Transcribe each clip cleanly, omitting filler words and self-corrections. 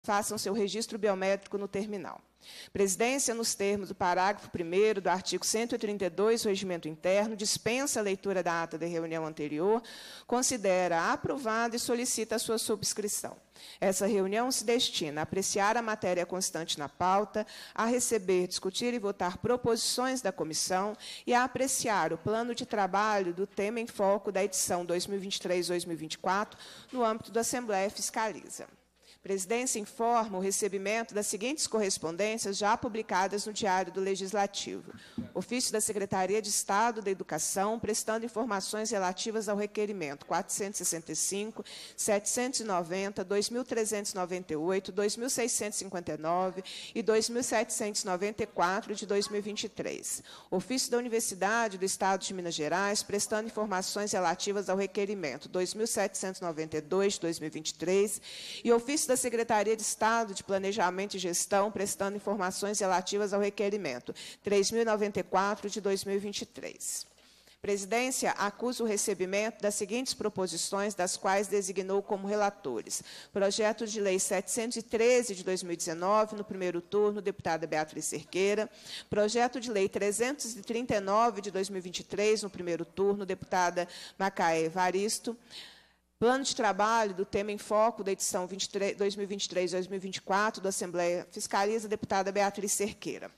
façam seu registro biométrico no terminal. Presidência, nos termos do parágrafo 1º do artigo 132 do Regimento Interno, dispensa a leitura da ata da reunião anterior, considera aprovada e solicita a sua subscrição. Essa reunião se destina a apreciar a matéria constante na pauta, a receber, discutir e votar proposições da comissão e a apreciar o plano de trabalho do tema em foco da edição 2023-2024 no âmbito da Assembleia Fiscaliza. Presidência informa o recebimento das seguintes correspondências já publicadas no Diário do Legislativo. Ofício da Secretaria de Estado da Educação, prestando informações relativas ao requerimento 465, 790, 2.398, 2.659 e 2.794 de 2023. Ofício da Universidade do Estado de Minas Gerais, prestando informações relativas ao requerimento 2.792 de 2023 e ofício da Secretaria de Estado de Planejamento e Gestão, prestando informações relativas ao requerimento 3.094 de 2023. Presidência acusa o recebimento das seguintes proposições, das quais designou como relatores. Projeto de Lei 713 de 2019, no primeiro turno, deputada Beatriz Cerqueira. Projeto de Lei 339 de 2023, no primeiro turno, deputada Macaé Evaristo. Plano de trabalho do tema em foco da edição 2023-2024 da Assembleia Fiscaliza, deputada Beatriz Cerqueira.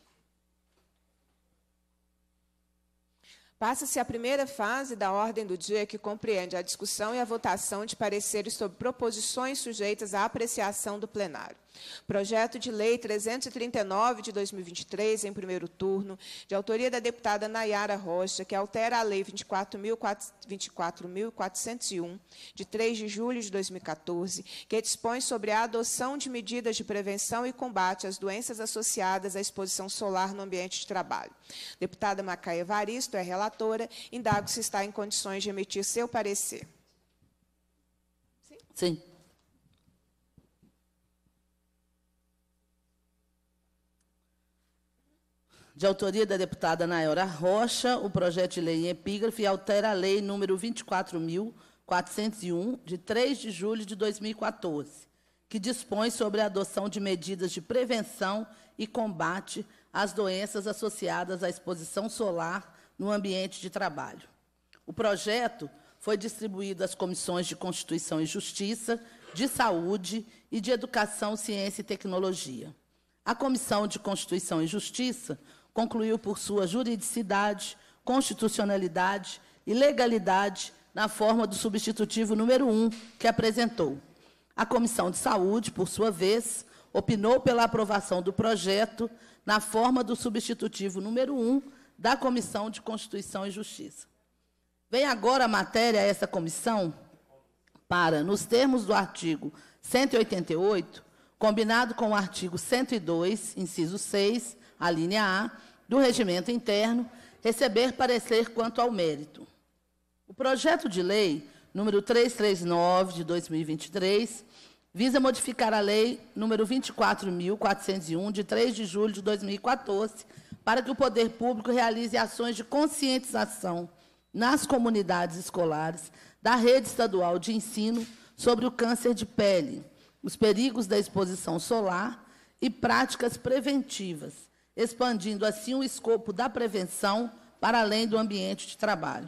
Passa-se a primeira fase da ordem do dia, que compreende a discussão e a votação de pareceres sobre proposições sujeitas à apreciação do plenário. Projeto de Lei 339 de 2023, em primeiro turno, de autoria da deputada Nayara Rocha, que altera a Lei 24.401, de 3 de julho de 2014, que dispõe sobre a adoção de medidas de prevenção e combate às doenças associadas à exposição solar no ambiente de trabalho. Deputada Macaé Evaristo é relatora, indago se está em condições de emitir seu parecer. Sim. De autoria da deputada Nayara Rocha, o projeto de lei em epígrafe altera a lei número 24.401, de 3 de julho de 2014, que dispõe sobre a adoção de medidas de prevenção e combate às doenças associadas à exposição solar no ambiente de trabalho. O projeto foi distribuído às comissões de Constituição e Justiça, de Saúde e de Educação, Ciência e Tecnologia. A Comissão de Constituição e Justiça concluiu por sua juridicidade, constitucionalidade e legalidade na forma do substitutivo número 1 que apresentou. A Comissão de Saúde, por sua vez, opinou pela aprovação do projeto na forma do substitutivo número 1 da Comissão de Constituição e Justiça. Vem agora a matéria a essa comissão para, nos termos do artigo 188, combinado com o artigo 102, inciso 6, a linha A, do Regimento Interno, receber parecer quanto ao mérito. O projeto de lei número 339, de 2023, visa modificar a lei número 24.401, de 3 de julho de 2014, para que o poder público realize ações de conscientização nas comunidades escolares da rede estadual de ensino sobre o câncer de pele, os perigos da exposição solar e práticas preventivas, expandindo assim o escopo da prevenção para além do ambiente de trabalho.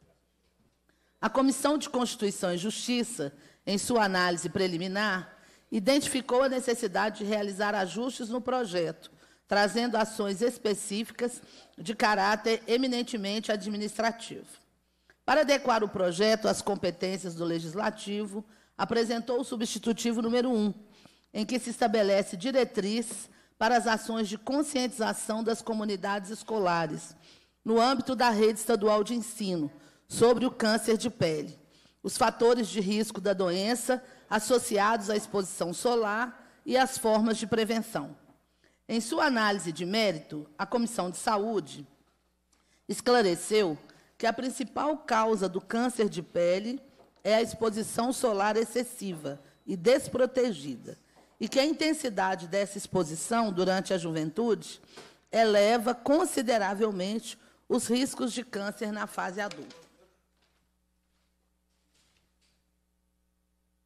A Comissão de Constituição e Justiça, em sua análise preliminar, identificou a necessidade de realizar ajustes no projeto, trazendo ações específicas de caráter eminentemente administrativo. Para adequar o projeto às competências do Legislativo, apresentou o substitutivo número 1, em que se estabelece diretriz para as ações de conscientização das comunidades escolares, no âmbito da rede estadual de ensino, sobre o câncer de pele, os fatores de risco da doença associados à exposição solar e as formas de prevenção. Em sua análise de mérito, a Comissão de Saúde esclareceu que a principal causa do câncer de pele é a exposição solar excessiva e desprotegida, e que a intensidade dessa exposição durante a juventude eleva consideravelmente os riscos de câncer na fase adulta.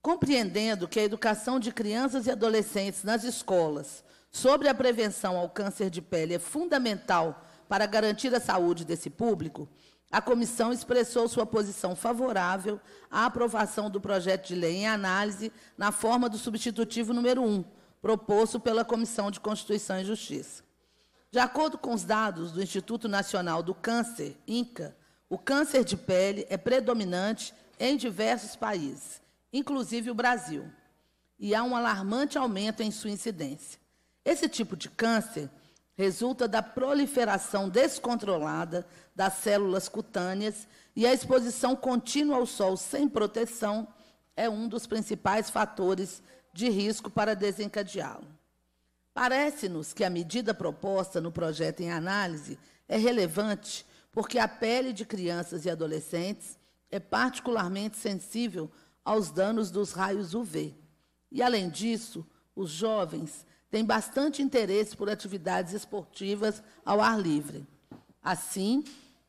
Compreendendo que a educação de crianças e adolescentes nas escolas sobre a prevenção ao câncer de pele é fundamental para garantir a saúde desse público, a comissão expressou sua posição favorável à aprovação do projeto de lei em análise na forma do substitutivo número 1, proposto pela Comissão de Constituição e Justiça. De acordo com os dados do Instituto Nacional do Câncer, INCA, o câncer de pele é predominante em diversos países, inclusive o Brasil, e há um alarmante aumento em sua incidência. Esse tipo de câncer resulta da proliferação descontrolada das células cutâneas e a exposição contínua ao sol sem proteção é um dos principais fatores de risco para desencadeá-lo. Parece-nos que a medida proposta no projeto em análise é relevante porque a pele de crianças e adolescentes é particularmente sensível aos danos dos raios UV. E, além disso, os jovens têm bastante interesse por atividades esportivas ao ar livre. Assim,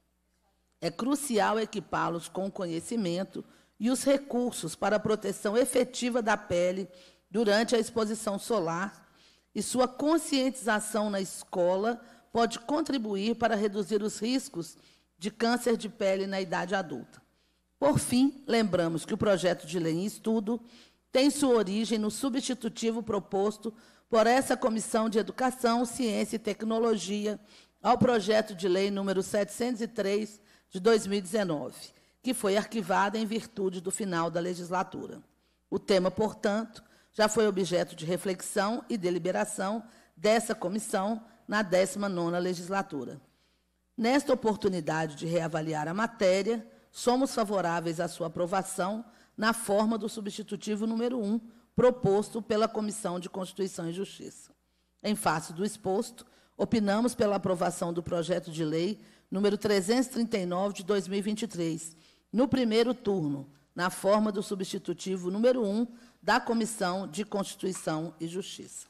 é crucial equipá-los com o conhecimento e os recursos para a proteção efetiva da pele durante a exposição solar, e sua conscientização na escola pode contribuir para reduzir os riscos de câncer de pele na idade adulta. Por fim, lembramos que o projeto de lei em estudo tem sua origem no substitutivo proposto por essa Comissão de Educação, Ciência e Tecnologia ao projeto de lei número 703 de 2019, que foi arquivado em virtude do final da legislatura. O tema, portanto, já foi objeto de reflexão e deliberação dessa comissão na 19ª legislatura. Nesta oportunidade de reavaliar a matéria, somos favoráveis à sua aprovação na forma do substitutivo número 1, proposto pela Comissão de Constituição e Justiça. Em face do exposto, opinamos pela aprovação do projeto de lei número 339 de 2023, no primeiro turno, na forma do substitutivo número 1 da Comissão de Constituição e Justiça.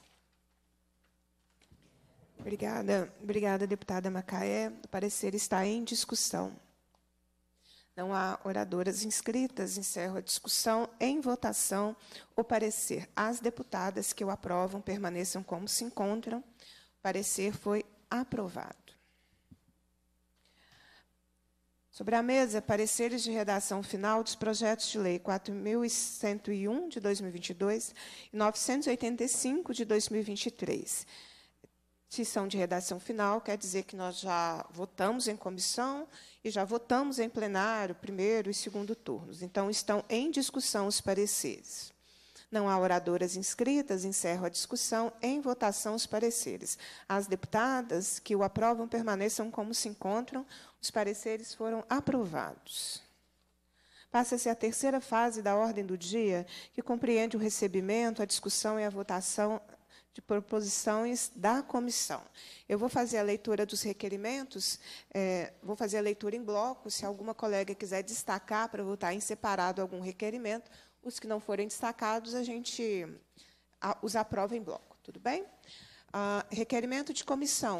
Obrigada, deputada Macaé. O parecer está em discussão. Não há oradoras inscritas. Encerro a discussão. Em votação, o parecer. As deputadas que o aprovam permaneçam como se encontram. O parecer foi aprovado. Sobre a mesa, pareceres de redação final dos projetos de lei 4.101, de 2022, e 985, de 2023. Se são de redação final, quer dizer que nós já votamos em comissão e já votamos em plenário, primeiro e segundo turnos. Então, estão em discussão os pareceres. Não há oradoras inscritas, encerro a discussão. Em votação, os pareceres. As deputadas que o aprovam permaneçam como se encontram. Os pareceres foram aprovados. Passa-se a terceira fase da ordem do dia, que compreende o recebimento, a discussão e a votação de proposições da comissão. Eu vou fazer a leitura dos requerimentos, vou fazer a leitura em bloco. Se alguma colega quiser destacar para votar em separado algum requerimento, os que não forem destacados, a gente os aprova em bloco. Tudo bem? Requerimento de comissão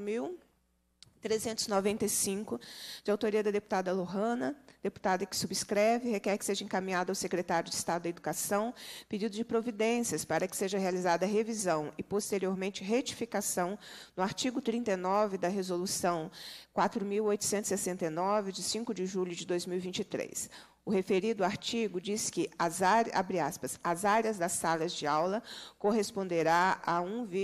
4.395, de autoria da deputada Lohana, deputada que subscreve, requer que seja encaminhado ao secretário de Estado da Educação pedido de providências para que seja realizada a revisão e, posteriormente, retificação no artigo 39 da Resolução 4.869, de 5 de julho de 2023. O referido artigo diz que abre aspas, as áreas das salas de aula corresponderá a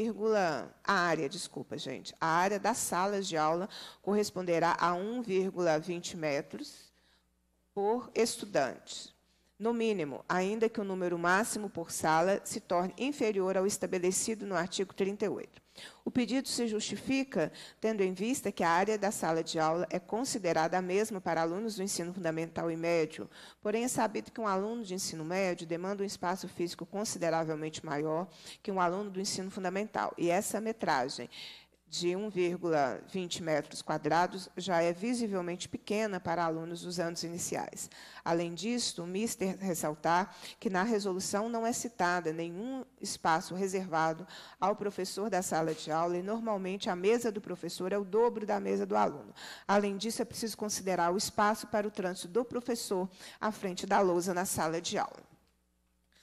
a área das salas de aula corresponderá a 1,20 metros por estudante, no mínimo, ainda que o número máximo por sala se torne inferior ao estabelecido no artigo 38. O pedido se justifica tendo em vista que a área da sala de aula é considerada a mesma para alunos do ensino fundamental e médio, porém é sabido que um aluno de ensino médio demanda um espaço físico consideravelmente maior que um aluno do ensino fundamental, e essa metragem de 1,20 metros quadrados já é visivelmente pequena para alunos dos anos iniciais. Além disso, o mister ressaltar que na resolução não é citada nenhum espaço reservado ao professor da sala de aula e, normalmente, a mesa do professor é o dobro da mesa do aluno. Além disso, é preciso considerar o espaço para o trânsito do professor à frente da lousa na sala de aula.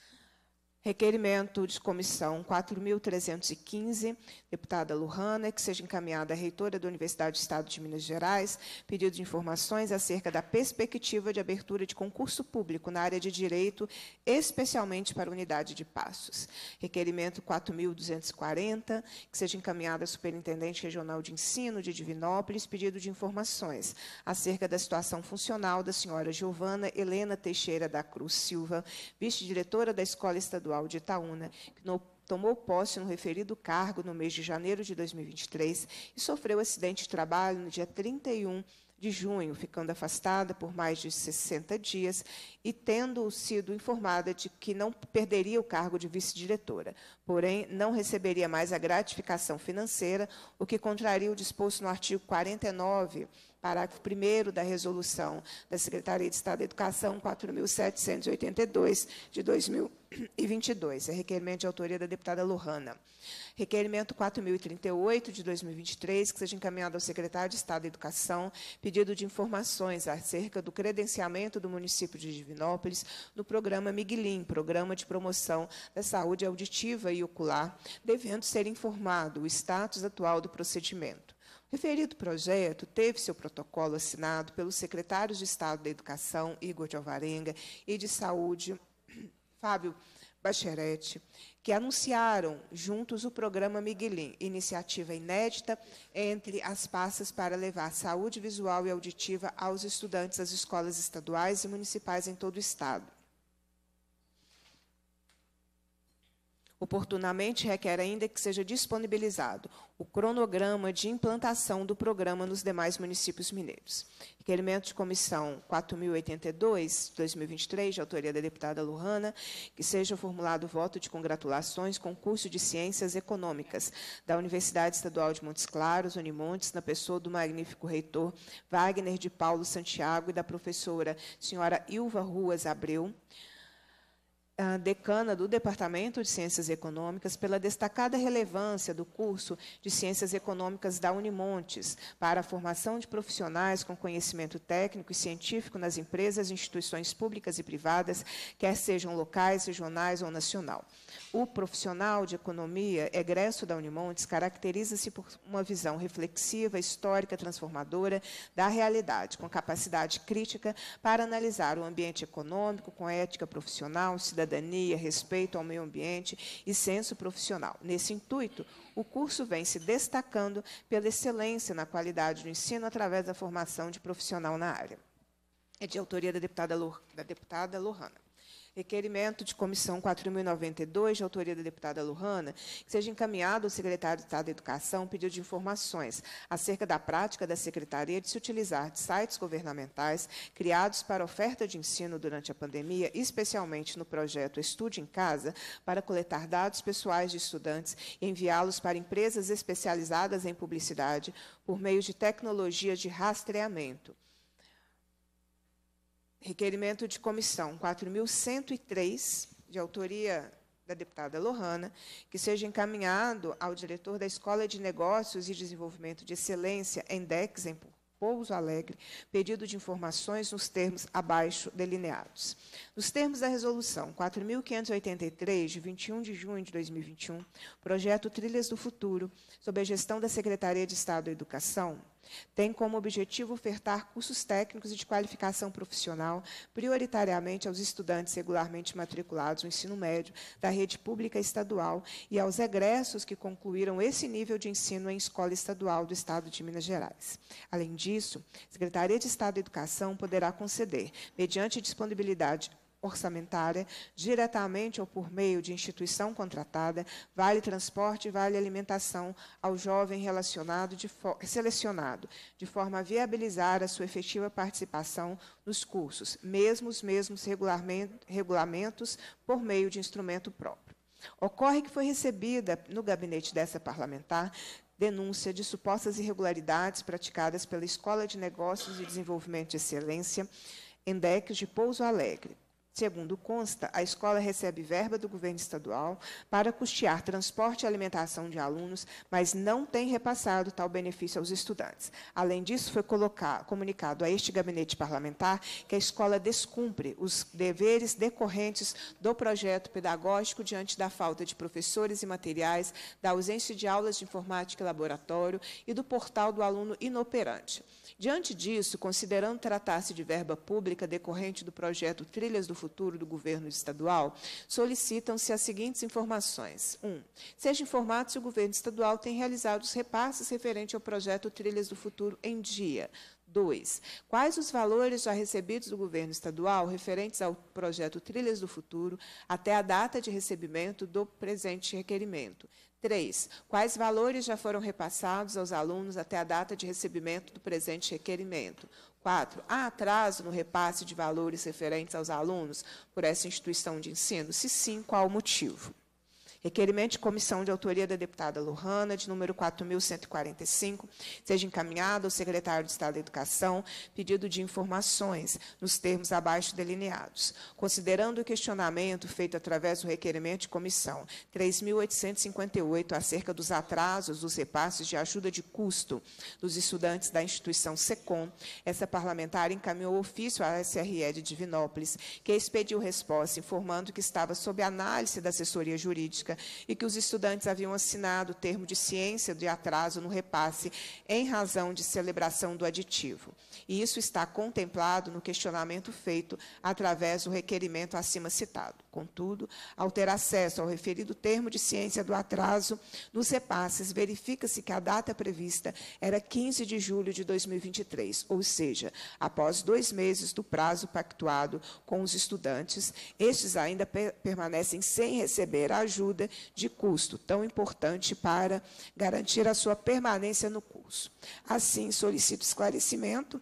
Requerimento de comissão 4.315, deputada Lurrana, que seja encaminhada à reitora da Universidade do Estado de Minas Gerais, pedido de informações acerca da perspectiva de abertura de concurso público na área de direito, especialmente para a unidade de Passos. Requerimento 4.240, que seja encaminhada à Superintendente Regional de Ensino de Divinópolis, pedido de informações acerca da situação funcional da senhora Giovana Helena Teixeira da Cruz Silva, vice-diretora da Escola Estadual de Itaúna, que tomou posse no referido cargo no mês de janeiro de 2023 e sofreu acidente de trabalho no dia 31 de junho, ficando afastada por mais de 60 dias e tendo sido informada de que não perderia o cargo de vice-diretora, porém não receberia mais a gratificação financeira, o que contraria o disposto no artigo 49, parágrafo 1º da resolução da Secretaria de Estado da Educação 4.782, de 2022. É requerimento de autoria da deputada Lurrana. Requerimento 4.038, de 2023, que seja encaminhado ao secretário de Estado da Educação, pedido de informações acerca do credenciamento do município de Divinópolis no programa Miguelim, Programa de Promoção da Saúde Auditiva e Ocular, devendo ser informado o status atual do procedimento. O referido projeto teve seu protocolo assinado pelos secretários de Estado da Educação, Igor de Alvarenga, e de Saúde, Fábio Bacheretti, que anunciaram juntos o programa Miguelim, iniciativa inédita entre as pastas para levar saúde visual e auditiva aos estudantes das escolas estaduais e municipais em todo o Estado. Oportunamente, requer ainda que seja disponibilizado o cronograma de implantação do programa nos demais municípios mineiros. Requerimento de comissão 4.082, 2023, de autoria da deputada Lurrana, que seja formulado voto de congratulações com curso de Ciências Econômicas da Universidade Estadual de Montes Claros, Unimontes, na pessoa do magnífico reitor Wagner de Paulo Santiago e da professora senhora Ilva Ruas Abreu, decana do Departamento de Ciências Econômicas, pela destacada relevância do curso de Ciências Econômicas da Unimontes para a formação de profissionais com conhecimento técnico e científico nas empresas e instituições públicas e privadas, quer sejam locais, regionais ou nacional. O profissional de economia egresso da Unimontes caracteriza-se por uma visão reflexiva, histórica, transformadora da realidade, com capacidade crítica para analisar o ambiente econômico, com ética profissional, cidadania, respeito ao meio ambiente e senso profissional. Nesse intuito, o curso vem se destacando pela excelência na qualidade do ensino através da formação de profissional na área. É de autoria da deputada Lurrana. Requerimento de comissão 4.092, de autoria da deputada Lurrana, que seja encaminhado ao secretário de Estado da Educação pedido de informações acerca da prática da Secretaria de se utilizar de sites governamentais criados para oferta de ensino durante a pandemia, especialmente no projeto Estude em Casa, para coletar dados pessoais de estudantes e enviá-los para empresas especializadas em publicidade por meio de tecnologias de rastreamento. Requerimento de comissão 4.103, de autoria da deputada Lurrana, que seja encaminhado ao diretor da Escola de Negócios e Desenvolvimento de Excelência, ENDEX, em Pouso Alegre, pedido de informações nos termos abaixo delineados. Nos termos da resolução 4.583, de 21 de junho de 2021, projeto Trilhas do Futuro, sob a gestão da Secretaria de Estado da Educação, tem como objetivo ofertar cursos técnicos e de qualificação profissional, prioritariamente aos estudantes regularmente matriculados no ensino médio da rede pública estadual e aos egressos que concluíram esse nível de ensino em escola estadual do Estado de Minas Gerais. Além disso, a Secretaria de Estado da Educação poderá conceder, mediante disponibilidade orçamentária, diretamente ou por meio de instituição contratada, vale transporte e vale alimentação ao jovem selecionado, de forma a viabilizar a sua efetiva participação nos cursos, mesmo os mesmos regulamentos por meio de instrumento próprio. Ocorre que foi recebida no gabinete dessa parlamentar denúncia de supostas irregularidades praticadas pela Escola de Negócios e Desenvolvimento de Excelência, ENDEX, de Pouso Alegre, Segundo consta, a escola recebe verba do governo estadual para custear transporte e alimentação de alunos, mas não tem repassado tal benefício aos estudantes. Além disso, foi comunicado a este gabinete parlamentar que a escola descumpre os deveres decorrentes do projeto pedagógico diante da falta de professores e materiais, da ausência de aulas de informática e laboratório e do portal do aluno inoperante. Diante disso, considerando tratar-se de verba pública decorrente do projeto Trilhas do Futuro do governo estadual, solicitam-se as seguintes informações. 1. Seja informado se o governo estadual tem realizado os repasses referentes ao projeto Trilhas do Futuro em dia. 2. Quais os valores já recebidos do governo estadual referentes ao projeto Trilhas do Futuro até a data de recebimento do presente requerimento? 3. Quais valores já foram repassados aos alunos até a data de recebimento do presente requerimento? 4. Há atraso no repasse de valores referentes aos alunos por essa instituição de ensino? Se sim, qual o motivo? Requerimento de comissão de autoria da deputada Lohana, de número 4.145, seja encaminhado ao secretário de Estado da Educação pedido de informações nos termos abaixo delineados. Considerando o questionamento feito através do requerimento de comissão 3.858 acerca dos atrasos dos repasses de ajuda de custo dos estudantes da instituição SECOM, essa parlamentar encaminhou ofício à SRE de Divinópolis, que expediu resposta informando que estava sob análise da assessoria jurídica e que os estudantes haviam assinado o termo de ciência de atraso no repasse em razão de celebração do aditivo. E isso está contemplado no questionamento feito através do requerimento acima citado. Contudo, ao ter acesso ao referido termo de ciência do atraso nos repasses, verifica-se que a data prevista era 15 de julho de 2023, ou seja, após 2 meses do prazo pactuado com os estudantes, estes ainda permanecem sem receber a ajuda de custo, tão importante para garantir a sua permanência no curso. Assim, solicito esclarecimento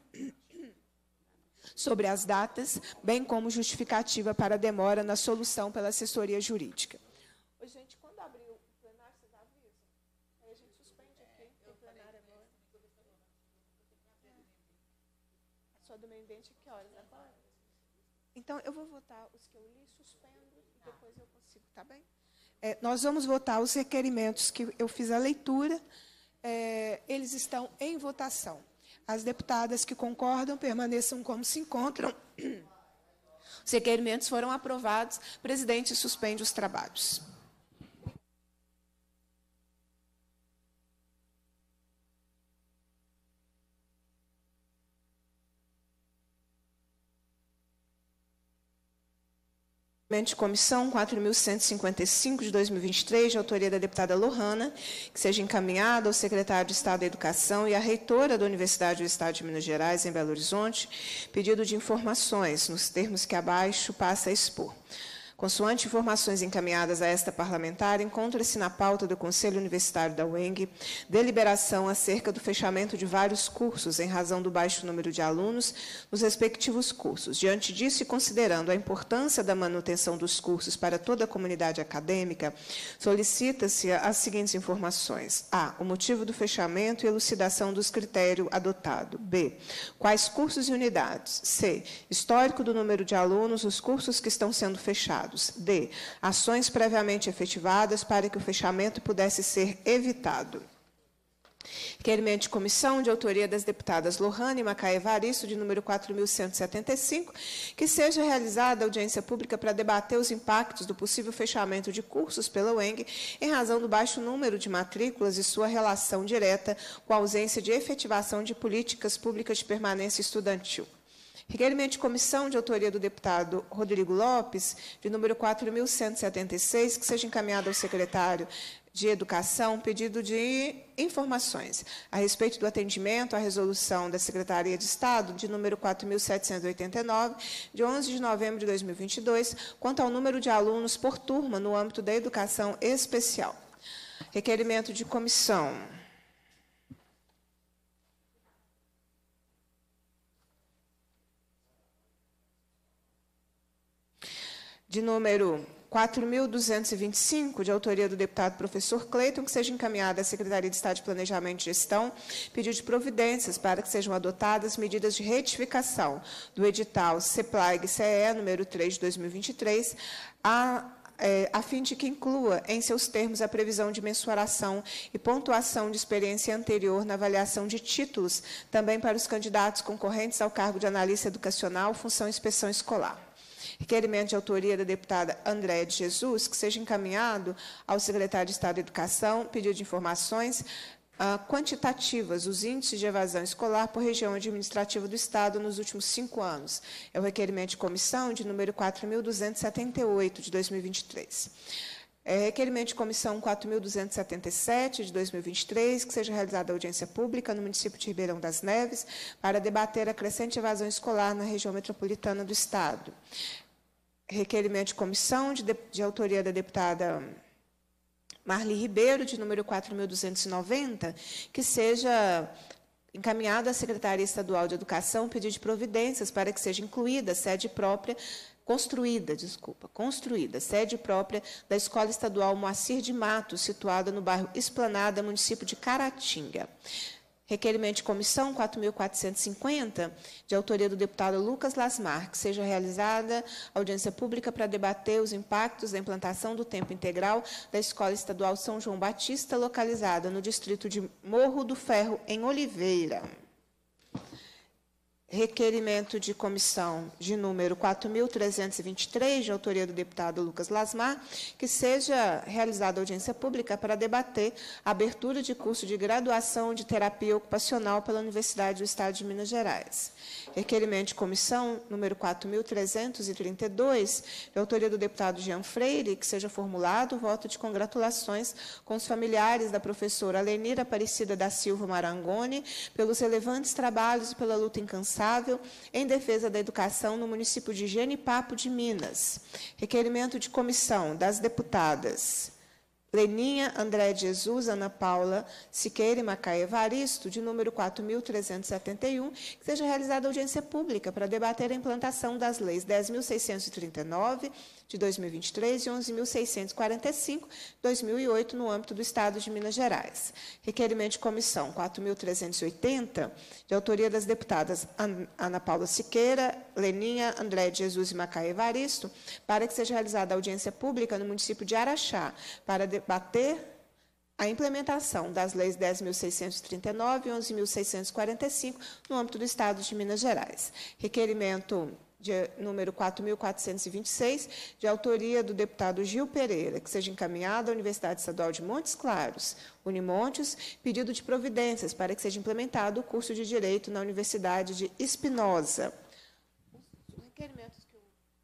sobre as datas, bem como justificativa para a demora na solução pela assessoria jurídica. Oi, gente, quando abrir o plenário, vocês avisam? Aí a gente suspende aqui, o plenário agora. A sua do meio ambiente, que horas agora? Então, eu vou votar os que eu li, suspendo, e depois eu consigo, tá bem? Nós vamos votar os requerimentos que eu fiz a leitura, eles estão em votação. As deputadas que concordam permaneçam como se encontram. Os requerimentos foram aprovados. O presidente suspende os trabalhos. De comissão 4.155 de 2023, de autoria da deputada Lohana, que seja encaminhado ao secretário de Estado da Educação e à reitora da Universidade do Estado de Minas Gerais, em Belo Horizonte, pedido de informações, nos termos que abaixo passa a expor. Consoante informações encaminhadas a esta parlamentar, encontra-se na pauta do Conselho Universitário da UENG deliberação acerca do fechamento de vários cursos em razão do baixo número de alunos nos respectivos cursos. Diante disso e considerando a importância da manutenção dos cursos para toda a comunidade acadêmica, solicita-se as seguintes informações. A. O motivo do fechamento e elucidação dos critérios adotado. B. Quais cursos e unidades. C. Histórico do número de alunos nos cursos que estão sendo fechados. D. Ações previamente efetivadas para que o fechamento pudesse ser evitado. Requerimento de comissão de autoria das deputadas Lohana e Macaé Evaristo, de número 4.175, que seja realizada audiência pública para debater os impactos do possível fechamento de cursos pela UENG em razão do baixo número de matrículas e sua relação direta com a ausência de efetivação de políticas públicas de permanência estudantil. Requerimento de comissão de autoria do deputado Rodrigo Lopes, de número 4.176, que seja encaminhado ao secretário de Educação, pedido de informações a respeito do atendimento à resolução da Secretaria de Estado, de número 4.789, de 11 de novembro de 2022, quanto ao número de alunos por turma no âmbito da educação especial. Requerimento de comissão de número 4.225, de autoria do deputado professor Cleiton, que seja encaminhada à Secretaria de Estado de Planejamento e Gestão, pedido de providências para que sejam adotadas medidas de retificação do edital CEPLAG-CE, número 3, de 2023, a fim de que inclua em seus termos a previsão de mensuração e pontuação de experiência anterior na avaliação de títulos, também para os candidatos concorrentes ao cargo de analista educacional, função inspeção escolar. Requerimento de autoria da deputada Andréa de Jesus, que seja encaminhado ao secretário de Estado de Educação, pedido de informações quantitativas, os índices de evasão escolar por região administrativa do Estado nos últimos 5 anos. É o requerimento de comissão de número 4.278, de 2023. Requerimento de comissão 4.277, de 2023, que seja realizada audiência pública no município de Ribeirão das Neves para debater a crescente evasão escolar na região metropolitana do Estado. Requerimento de comissão de autoria da deputada Marli Ribeiro, de número 4.290, que seja encaminhado à Secretaria Estadual de Educação pedido de providências para que seja incluída sede própria, construída sede própria da Escola Estadual Moacir de Matos, situada no bairro Esplanada, município de Caratinga. Requerimento de comissão 4.450, de autoria do deputado Lucas Lasmar, que seja realizada audiência pública para debater os impactos da implantação do tempo integral da Escola Estadual São João Batista, localizada no distrito de Morro do Ferro, em Oliveira. Requerimento de comissão de número 4.323, de autoria do deputado Lucas Lasmar, que seja realizada audiência pública para debater a abertura de curso de graduação de terapia ocupacional pela Universidade do Estado de Minas Gerais. Requerimento de comissão número 4.332, de autoria do deputado Jean Freire, que seja formulado o voto de congratulações com os familiares da professora Lenira Aparecida da Silva Marangoni pelos relevantes trabalhos e pela luta incansável em defesa da educação no município de Genipapo de Minas. Requerimento de comissão das deputadas Leninha, André de Jesus, Ana Paula Siqueira e Macaé Evaristo, de número 4.371, que seja realizada audiência pública para debater a implantação das leis 10.639, de 2023, e 11.645, de 2008, no âmbito do Estado de Minas Gerais. Requerimento de comissão 4.380, de autoria das deputadas Ana Paula Siqueira, Leninha, André de Jesus e Macaé Evaristo, para que seja realizada audiência pública no município de Araxá, para debater a implementação das leis 10.639 e 11.645 no âmbito do Estado de Minas Gerais. Requerimento de número 4.426, de autoria do deputado Gil Pereira, que seja encaminhado à Universidade Estadual de Montes Claros, Unimontes, pedido de providências para que seja implementado o curso de Direito na Universidade de Espinosa. Os requerimentos que o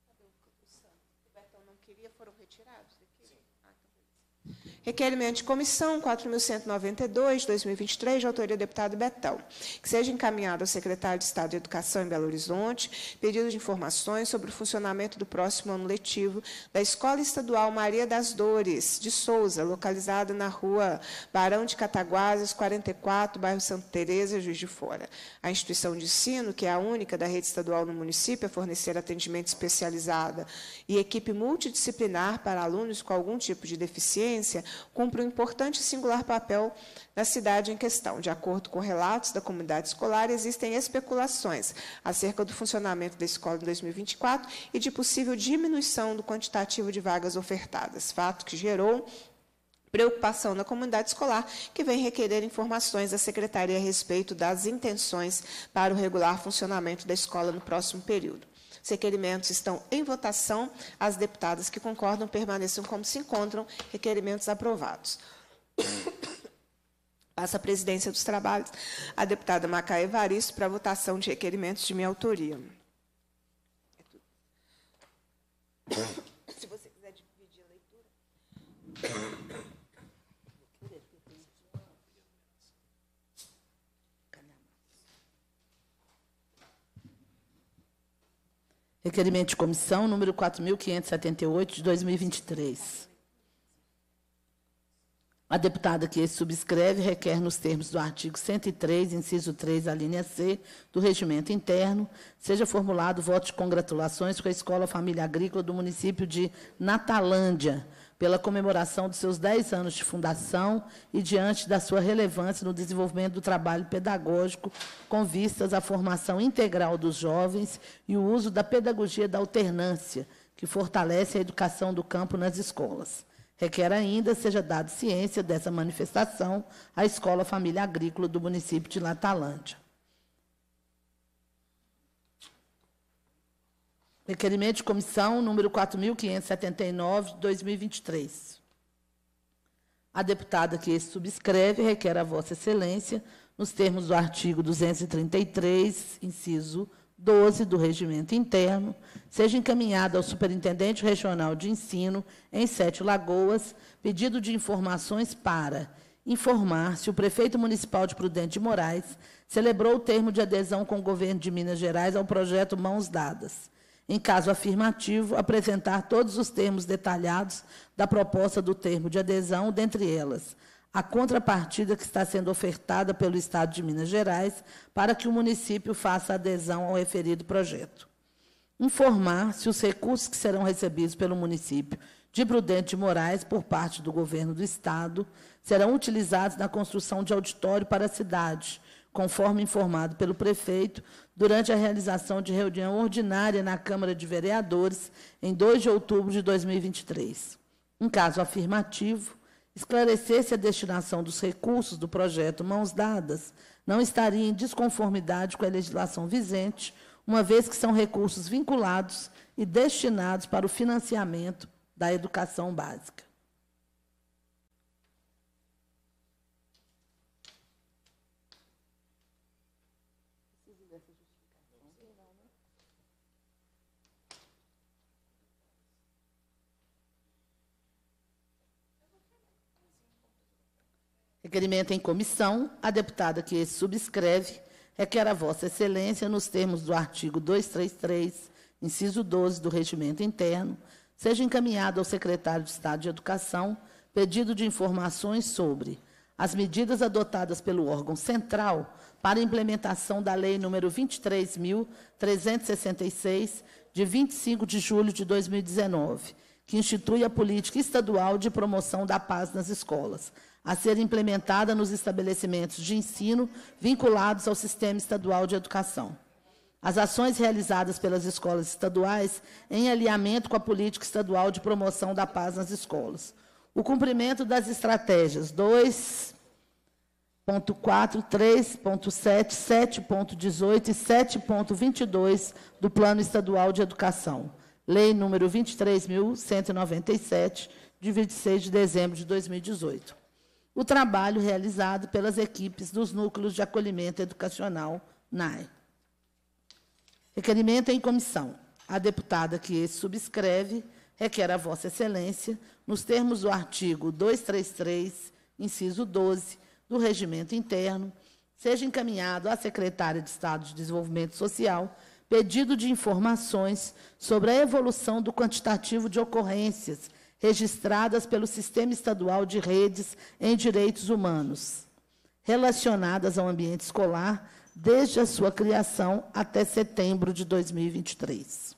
Betão não queria foram retirados daqui? Sim. Requerimento de comissão 4.192, de 2023, de autoria do deputado Betão, que seja encaminhado ao secretário de Estado de Educação em Belo Horizonte, pedido de informações sobre o funcionamento do próximo ano letivo da Escola Estadual Maria das Dores, de Souza, localizada na rua Barão de Cataguases, 44, bairro Santa Teresa, Juiz de Fora. A instituição de ensino, que é a única da rede estadual no município a fornecer atendimento especializado e equipe multidisciplinar para alunos com algum tipo de deficiência, cumpre um importante e singular papel na cidade em questão. De acordo com relatos da comunidade escolar, existem especulações acerca do funcionamento da escola em 2024 e de possível diminuição do quantitativo de vagas ofertadas, fato que gerou preocupação na comunidade escolar, que vem requerer informações da Secretaria a respeito das intenções para o regular funcionamento da escola no próximo período. Os requerimentos estão em votação. As deputadas que concordam permaneçam como se encontram. Requerimentos aprovados. Passa a presidência dos trabalhos a deputada Macaé Evaristo para a votação de requerimentos de minha autoria. Se você quiser dividir a leitura. Requerimento de comissão, número 4.578, de 2023. A deputada que subscreve requer, nos termos do artigo 103, inciso 3, a linha C, do Regimento Interno, seja formulado voto de congratulações com a Escola Família Agrícola do município de Natalândia, pela comemoração dos seus 10 anos de fundação e diante da sua relevância no desenvolvimento do trabalho pedagógico, com vistas à formação integral dos jovens e o uso da pedagogia da alternância, que fortalece a educação do campo nas escolas. Requer ainda seja dada ciência dessa manifestação à Escola Família Agrícola do município de Natalândia. Requerimento de comissão número 4.579, de 2023. A deputada que subscreve requer a Vossa Excelência, nos termos do artigo 233, inciso 12 do Regimento Interno, seja encaminhado ao Superintendente Regional de Ensino, em Sete Lagoas, pedido de informações para informar se o prefeito municipal de Prudente de Moraes celebrou o termo de adesão com o governo de Minas Gerais ao projeto Mãos Dadas. Em caso afirmativo, apresentar todos os termos detalhados da proposta do termo de adesão, dentre elas, a contrapartida que está sendo ofertada pelo Estado de Minas Gerais para que o município faça adesão ao referido projeto. Informar se os recursos que serão recebidos pelo município de Prudente de Moraes por parte do governo do Estado serão utilizados na construção de auditório para a cidade, conforme informado pelo prefeito durante a realização de reunião ordinária na Câmara de Vereadores em 2 de outubro de 2023. Em caso afirmativo, esclarecer se a destinação dos recursos do projeto Mãos Dadas não estaria em desconformidade com a legislação vigente, uma vez que são recursos vinculados e destinados para o financiamento da educação básica. Requerimento em comissão. A deputada que subscreve requer a Vossa Excelência, nos termos do artigo 233, inciso 12 do Regimento Interno, seja encaminhado ao secretário de Estado de Educação pedido de informações sobre as medidas adotadas pelo órgão central para a implementação da Lei nº 23.366, de 25 de julho de 2019, que institui a política estadual de promoção da paz nas escolas, a ser implementada nos estabelecimentos de ensino vinculados ao Sistema Estadual de Educação. As ações realizadas pelas escolas estaduais em alinhamento com a política estadual de promoção da paz nas escolas. O cumprimento das estratégias 2.4, 3.7, 7.18 e 7.22 do Plano Estadual de Educação. Lei número 23.197, de 26 de dezembro de 2018. O trabalho realizado pelas equipes dos núcleos de acolhimento educacional NAE. Requerimento em comissão. A deputada que subscreve requer a Vossa Excelência, nos termos do artigo 233, inciso 12, do Regimento Interno, seja encaminhado à Secretária de Estado de Desenvolvimento Social pedido de informações sobre a evolução do quantitativo de ocorrências registradas pelo Sistema Estadual de Redes em Direitos Humanos, relacionadas ao ambiente escolar, desde a sua criação até setembro de 2023.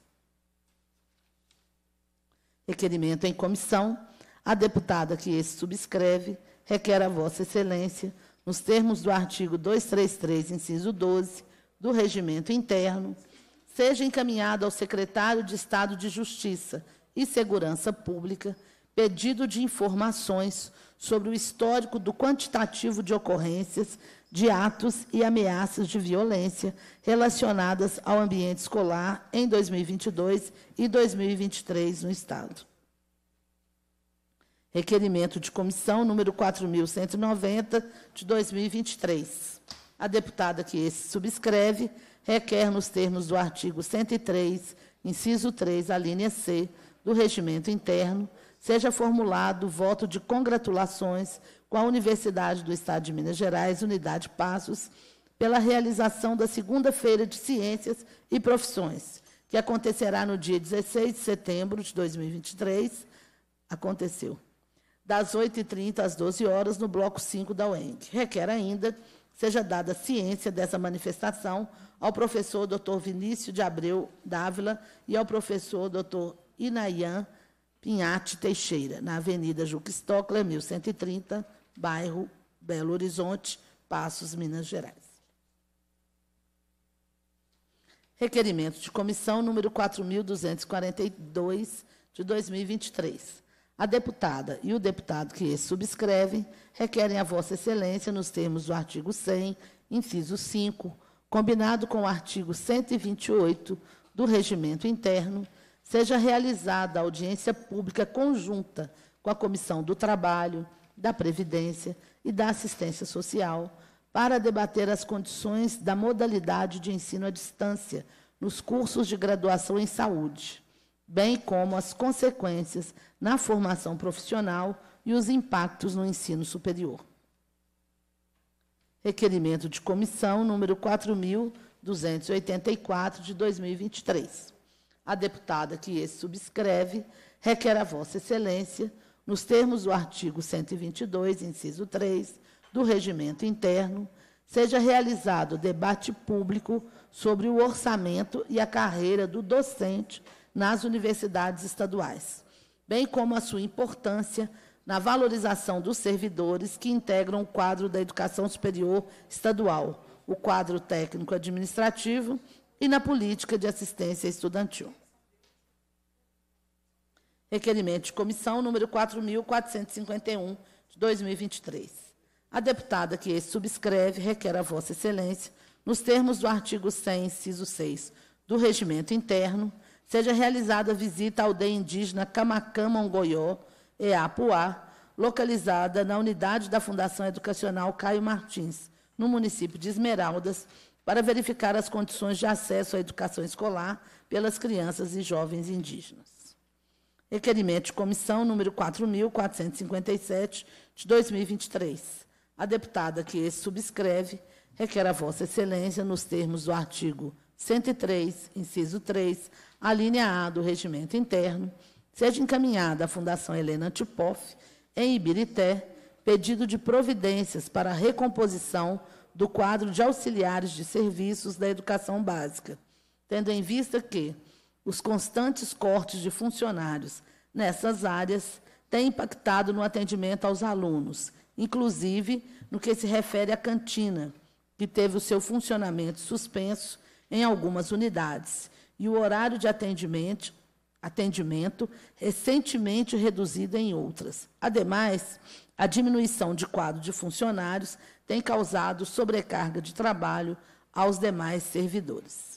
Requerimento em comissão. A deputada que subscreve requer a Vossa Excelência, nos termos do artigo 233, inciso 12, do Regimento Interno, seja encaminhado ao secretário de Estado de Justiça e Segurança Pública pedido de informações sobre o histórico do quantitativo de ocorrências de atos e ameaças de violência relacionadas ao ambiente escolar em 2022 e 2023 no Estado. Requerimento de comissão número 4.190, de 2023. A deputada que subscreve requer, nos termos do artigo 103, inciso 3, a linha C, do Regimento Interno, seja formulado voto de congratulações com a Universidade do Estado de Minas Gerais, Unidade Passos, pela realização da segunda Feira de Ciências e Profissões, que acontecerá no dia 16 de setembro de 2023, das 8h30 às 12 horas, no bloco 5 da UENG. Requer ainda que seja dada ciência dessa manifestação ao professor Dr. Vinícius de Abreu Dávila e ao professor Dr. Inayan Pinhatti Teixeira, na Avenida Juca Stockler, 1130, bairro Belo Horizonte, Passos, Minas Gerais. Requerimento de comissão número 4.242, de 2023. A deputada e o deputado que subscrevem requerem a Vossa Excelência, nos termos do artigo 100, inciso 5, combinado com o artigo 128 do Regimento Interno, seja realizada audiência pública conjunta com a Comissão do Trabalho, da Previdência e da Assistência Social para debater as condições da modalidade de ensino à distância nos cursos de graduação em saúde, bem como as consequências na formação profissional e os impactos no ensino superior. Requerimento de comissão número 4.284, de 2023. A deputada que subscreve requer a Vossa Excelência, nos termos do artigo 122, inciso 3, do Regimento Interno, seja realizado debate público sobre o orçamento e a carreira do docente nas universidades estaduais, bem como a sua importância na valorização dos servidores que integram o quadro da educação superior estadual, o quadro técnico-administrativo e na política de assistência estudantil. Requerimento de comissão número 4.451, de 2023. A deputada que subscreve requer a Vossa Excelência, nos termos do artigo 100, inciso 6, do Regimento Interno, seja realizada visita à aldeia indígena Camacã-Mongoió, Eapuá, localizada na unidade da Fundação Educacional Caio Martins, no município de Esmeraldas, para verificar as condições de acesso à educação escolar pelas crianças e jovens indígenas. Requerimento de comissão número 4.457, de 2023. A deputada que subscreve requer a Vossa Excelência, nos termos do artigo 103, inciso 3, a linha A do Regimento Interno, seja encaminhada à Fundação Helena Tipoff, em Ibirité, pedido de providências para a recomposição do quadro de auxiliares de serviços da educação básica, tendo em vista que os constantes cortes de funcionários nessas áreas têm impactado no atendimento aos alunos, inclusive no que se refere à cantina, que teve o seu funcionamento suspenso em algumas unidades, e o horário de atendimento recentemente reduzido em outras. Ademais, a diminuição de quadro de funcionários tem causado sobrecarga de trabalho aos demais servidores.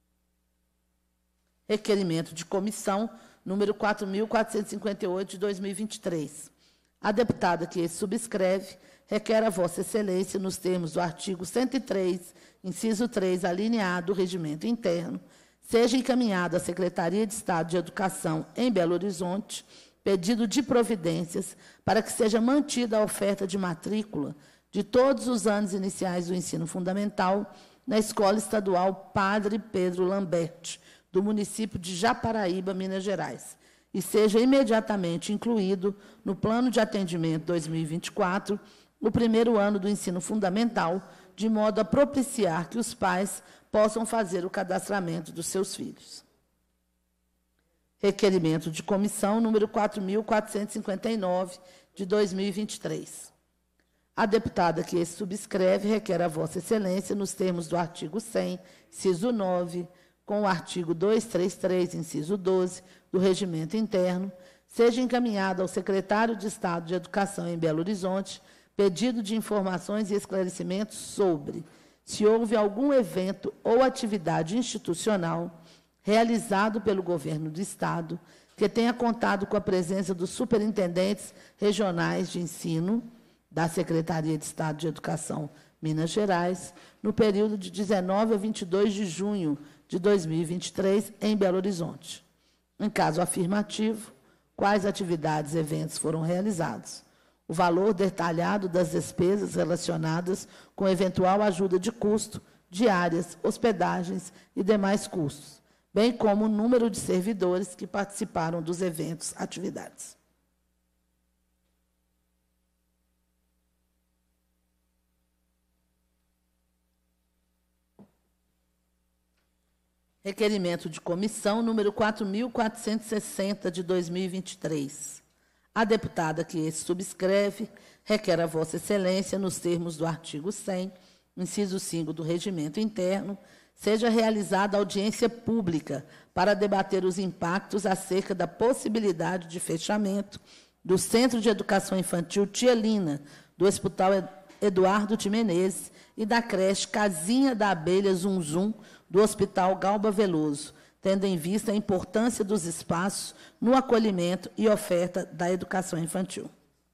Requerimento de comissão número 4.458, de 2023. A deputada que subscreve requer a Vossa Excelência, nos termos do artigo 103, inciso 3, a linha A do Regimento Interno, seja encaminhado à Secretaria de Estado de Educação em Belo Horizonte pedido de providências para que seja mantida a oferta de matrícula de todos os anos iniciais do ensino fundamental na Escola Estadual Padre Pedro Lambert, do município de Japaraíba, Minas Gerais, e seja imediatamente incluído no Plano de Atendimento 2024, o primeiro ano do ensino fundamental, de modo a propiciar que os pais possam fazer o cadastramento dos seus filhos. Requerimento de comissão número 4.459, de 2023. A deputada que subscreve requer a Vossa Excelência, nos termos do artigo 100, inciso 9, com o artigo 233, inciso 12, do Regimento Interno, seja encaminhado ao secretário de Estado de Educação em Belo Horizonte pedido de informações e esclarecimentos sobre se houve algum evento ou atividade institucional realizado pelo Governo do Estado que tenha contado com a presença dos superintendentes regionais de ensino da Secretaria de Estado de Educação, Minas Gerais, no período de 19 a 22 de junho de 2023, em Belo Horizonte. Em caso afirmativo, quais atividades e eventos foram realizados? O valor detalhado das despesas relacionadas com eventual ajuda de custo, diárias, hospedagens e demais custos, bem como o número de servidores que participaram dos eventos, atividades. Requerimento de comissão número 4.460, de 2023. A deputada que esse subscreve requer a Vossa Excelência, nos termos do artigo 100, inciso 5 do Regimento Interno, seja realizada audiência pública para debater os impactos acerca da possibilidade de fechamento do Centro de Educação Infantil Tia Lina, do Hospital Eduardo de Menezes e da creche Casinha da Abelha Zum Zum, do Hospital Galba Veloso, tendo em vista a importância dos espaços no acolhimento e oferta da educação infantil.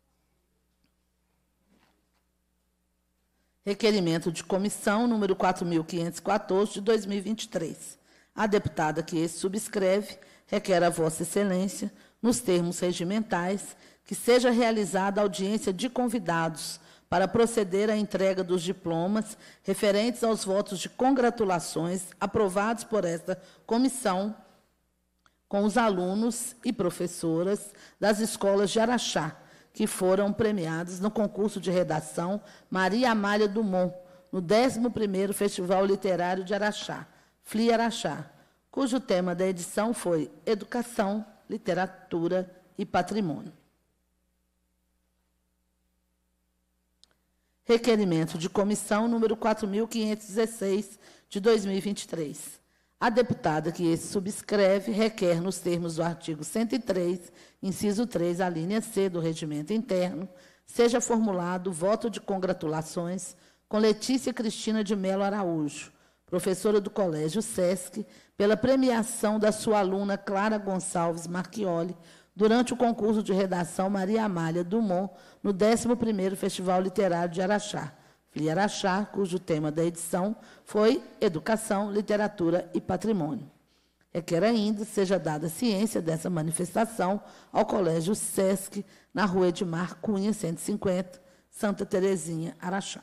Requerimento de comissão número 4.514, de 2023. A deputada que esse subscreve requer a Vossa Excelência, nos termos regimentais, que seja realizada audiência de convidados para proceder à entrega dos diplomas referentes aos votos de congratulações aprovados por esta comissão com os alunos e professoras das escolas de Araxá, que foram premiados no concurso de redação Maria Amália Dumont, no 11º Festival Literário de Araxá, FLI Araxá, cujo tema da edição foi Educação, Literatura e Patrimônio. Requerimento de comissão número 4.516, de 2023. A deputada que esse subscreve requer, nos termos do artigo 103, inciso 3, a linha C do Regimento Interno, seja formulado voto de congratulações com Letícia Cristina de Melo Araújo, professora do Colégio SESC, pela premiação da sua aluna Clara Gonçalves Marchioli, durante o concurso de redação Maria Amália Dumont, no 11º Festival Literário de Araxá, FLI Araxá, cujo tema da edição foi Educação, Literatura e Patrimônio. Requer ainda seja dada ciência dessa manifestação ao Colégio SESC, na Rua Edmar Cunha, 150, Santa Terezinha, Araxá.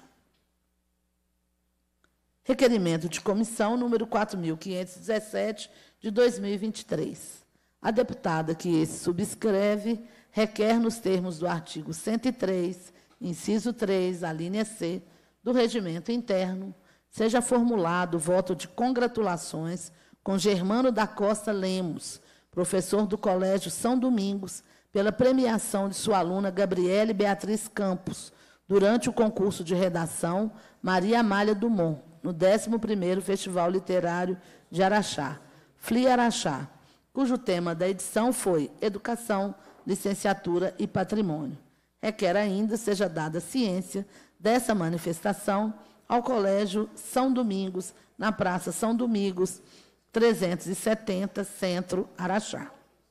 Requerimento de comissão número 4.517, de 2023. A deputada que esse subscreve requer, nos termos do artigo 103, inciso 3, a linha C, do Regimento Interno, seja formulado voto de congratulações com Germano da Costa Lemos, professor do Colégio São Domingos, pela premiação de sua aluna Gabriele Beatriz Campos, durante o concurso de redação Maria Amália Dumont, no 11º Festival Literário de Araxá, FLI Araxá, cujo tema da edição foi Educação, Licenciatura e Patrimônio. Requer ainda seja dada ciência dessa manifestação ao Colégio São Domingos, na Praça São Domingos, 370, Centro, Araxá.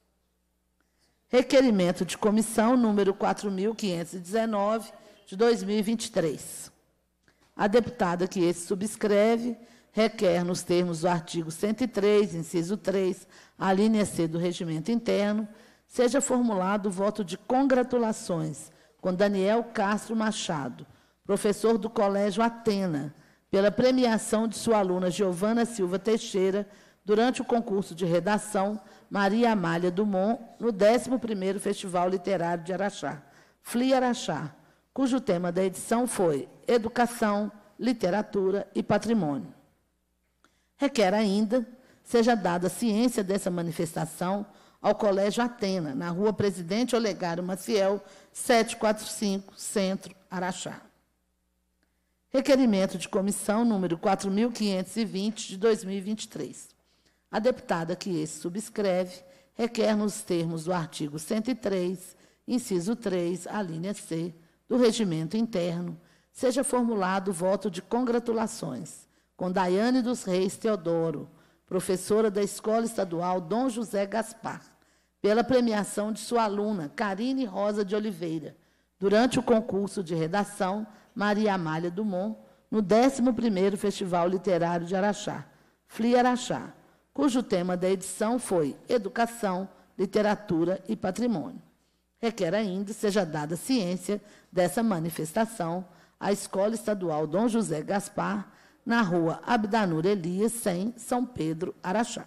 Requerimento de comissão número 4.519, de 2023. A deputada que esse subscreve requer, nos termos do artigo 103, inciso 3, a linha C do Regimento Interno, seja formulado voto de congratulações com Daniel Castro Machado, professor do Colégio Atena, pela premiação de sua aluna Giovana Silva Teixeira, durante o concurso de redação Maria Amália Dumont, no 11º Festival Literário de Araxá, FLI Araxá, cujo tema da edição foi Educação, Literatura e Patrimônio. Requer ainda seja dada ciência dessa manifestação ao Colégio Atena, na Rua Presidente Olegário Maciel, 745, Centro, Araxá. Requerimento de comissão número 4.520, de 2023. A deputada que esse subscreve requer, nos termos do artigo 103, inciso 3, a linha C, do Regimento Interno, seja formulado voto de congratulações com Daiane dos Reis Teodoro, professora da Escola Estadual Dom José Gaspar, pela premiação de sua aluna Karine Rosa de Oliveira, durante o concurso de redação Maria Amália Dumont, no 11º Festival Literário de Araxá, FLI Araxá, cujo tema da edição foi Educação, Literatura e Patrimônio. Requer ainda seja dada ciência dessa manifestação à Escola Estadual Dom José Gaspar, na Rua Abdanur Elias, 100, São Pedro, Araxá.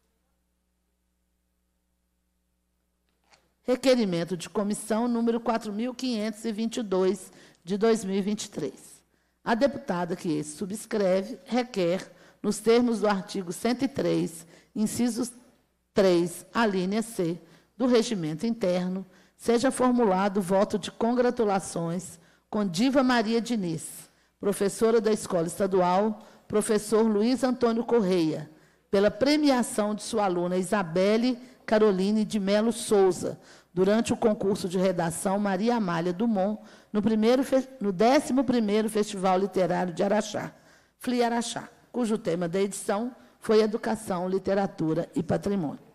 Requerimento de comissão número 4.522, de 2023. A deputada que esse subscreve requer, nos termos do artigo 103, inciso 3, alínea C, do Regimento Interno, seja formulado voto de congratulações com Diva Maria Diniz, professora da Escola Estadual, professor Luiz Antônio Correia, pela premiação de sua aluna Isabelle Caroline de Melo Souza, durante o concurso de redação Maria Amália Dumont, no 11º Festival Literário de Araxá, FLI Araxá, cujo tema da edição foi Educação, Literatura e Patrimônio.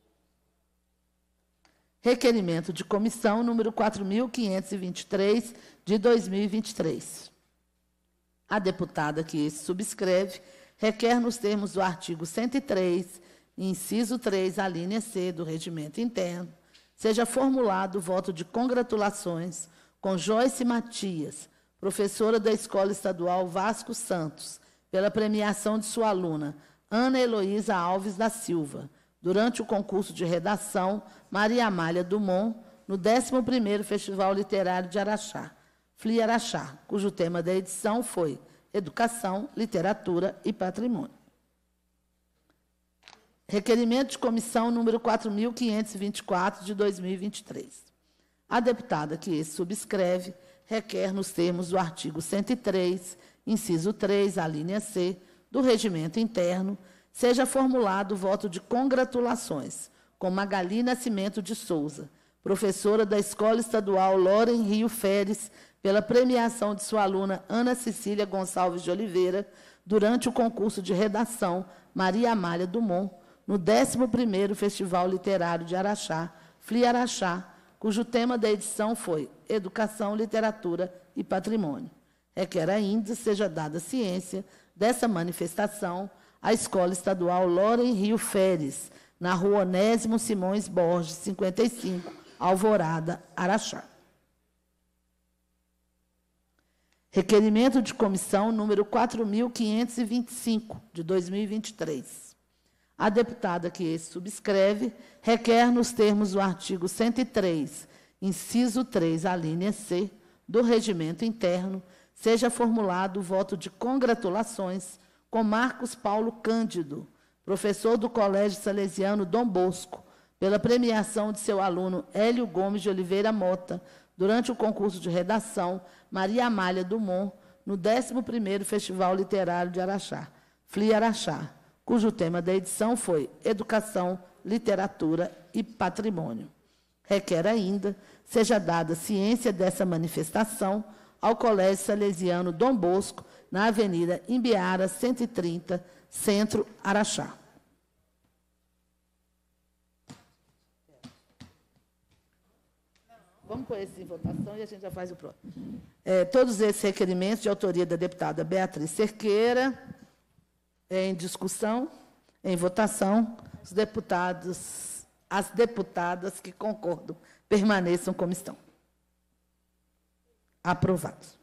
Requerimento de comissão número 4.523, de 2023. A deputada que subscreve requer, nos termos do artigo 103, inciso 3, a linha C do Regimento Interno, seja formulado o voto de congratulações com Joyce Matias, professora da Escola Estadual Vasco Santos, pela premiação de sua aluna, Ana Heloísa Alves da Silva, durante o concurso de redação Maria Amália Dumont, no 11º Festival Literário de Araxá, FLI Araxá, cujo tema da edição foi Educação, Literatura e Patrimônio. Requerimento de comissão número 4.524, de 2023. A deputada que subscreve requer, nos termos do artigo 103, inciso 3, a linha C, do Regimento Interno, seja formulado o voto de congratulações com Magali Nascimento de Souza, professora da Escola Estadual Loren Rio Feres, pela premiação de sua aluna Ana Cecília Gonçalves de Oliveira, durante o concurso de redação Maria Amália Dumont, no 11º Festival Literário de Araxá, FLI Araxá, cujo tema da edição foi Educação, Literatura e Patrimônio. Requer ainda seja dada ciência dessa manifestação à Escola Estadual Loren Rio Feres, na Rua Onésimo Simões Borges, 55, Alvorada, Araxá. Requerimento de comissão número 4.525, de 2023. A deputada que subscreve requer, nos termos do artigo 103, inciso 3, a linha C, do Regimento Interno, seja formulado o voto de congratulações com Marcos Paulo Cândido, professor do Colégio Salesiano Dom Bosco, pela premiação de seu aluno Hélio Gomes de Oliveira Mota, durante o concurso de redação Maria Amália Dumont, no 11º Festival Literário de Araxá, FLI Araxá, cujo tema da edição foi Educação, Literatura e Patrimônio. Requer ainda seja dada ciência dessa manifestação ao Colégio Salesiano Dom Bosco, na Avenida Imbiara, 130, Centro, Araxá. Vamos pôr esse em votação e a gente já faz o próximo. Todos esses requerimentos de autoria da deputada Beatriz Cerqueira, em discussão, em votação, as deputadas que concordam permaneçam como estão. Aprovados.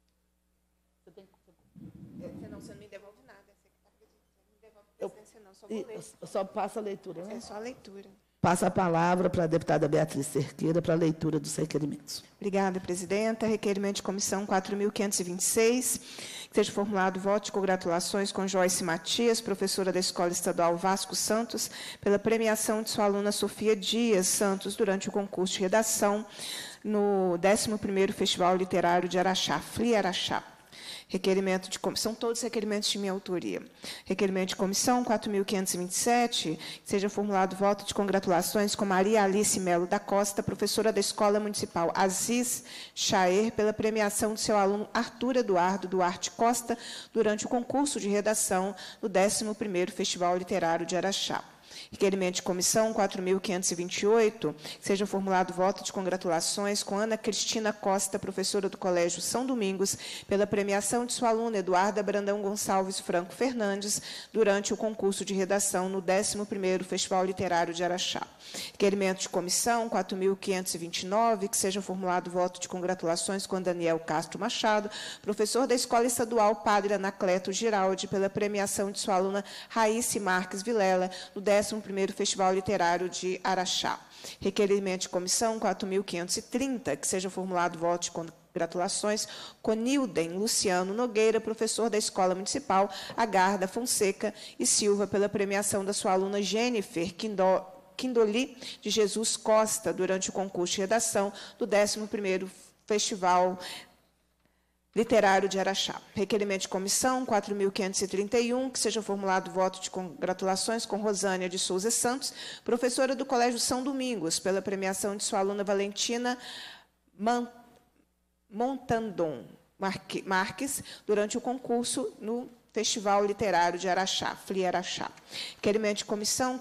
Você não me devolve nada. Você que está pedindo. Não devolve presidência, não. Só vou ler. Só passa a leitura, né? É só a leitura. Passa a palavra para a deputada Beatriz Cerqueira para a leitura dos requerimentos. Obrigada, presidenta. Requerimento de comissão 4.526, que seja formulado voto de congratulações com Joyce Matias, professora da Escola Estadual Vasco Santos, pela premiação de sua aluna Sofia Dias Santos, durante o concurso de redação no 11º Festival Literário de Araxá, FLI Araxá. Requerimento de comissão, todos requerimentos de minha autoria. Requerimento de comissão 4.527, que seja formulado voto de congratulações com Maria Alice Melo da Costa, professora da Escola Municipal Aziz Chaer, pela premiação de seu aluno Arthur Eduardo Duarte Costa, durante o concurso de redação no 11º Festival Literário de Araxá. Requerimento de comissão 4.528, seja formulado voto de congratulações com Ana Cristina Costa, professora do Colégio São Domingos, pela premiação de sua aluna Eduarda Brandão Gonçalves Franco Fernandes, durante o concurso de redação no 11º Festival Literário de Araxá. Requerimento de comissão 4.529, que seja formulado voto de congratulações com Daniel Castro Machado, professor da Escola Estadual Padre Anacleto Giraldi, pela premiação de sua aluna Raísse Marques Vilela, no 11º Festival Literário de Araxá. Requerimento de comissão 4.530, que seja formulado voto de congratulações, Conilden Luciano Nogueira, professor da Escola Municipal Agarda Fonseca e Silva, pela premiação da sua aluna Jennifer Quindoli de Jesus Costa, durante o concurso de redação do 11º Festival Literário de Araxá. Requerimento de comissão 4.531, que seja formulado voto de congratulações com Rosânia de Souza Santos, professora do Colégio São Domingos, pela premiação de sua aluna Valentina Montandon Marques, durante o concurso no Festival Literário de Araxá, FLI Araxá. Requerimento de comissão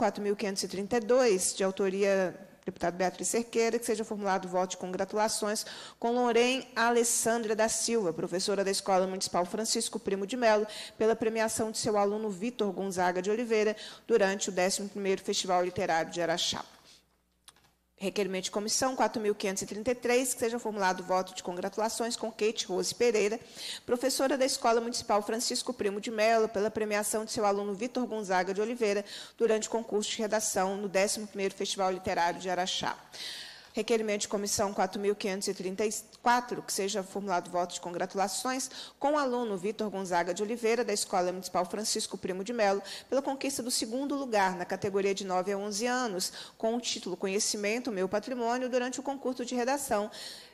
4.532, de autoria deputada Beatriz Cerqueira, que seja formulado voto de congratulações com Lorém Alessandra da Silva, professora da Escola Municipal Francisco Primo de Melo, pela premiação de seu aluno Vitor Gonzaga de Oliveira, durante o 11º Festival Literário de Araxá. Requerimento de comissão 4.533, que seja formulado voto de congratulações com Kate Rose Pereira, professora da Escola Municipal Francisco Primo de Melo, pela premiação de seu aluno Vitor Gonzaga de Oliveira, durante o concurso de redação no 11º Festival Literário de Araxá. Requerimento de comissão 4.534, que seja formulado voto de congratulações com o aluno Vitor Gonzaga de Oliveira, da Escola Municipal Francisco Primo de Melo, pela conquista do 2º lugar na categoria de 9 a 11 anos, com o título Conhecimento, Meu Patrimônio, durante o concurso de redação,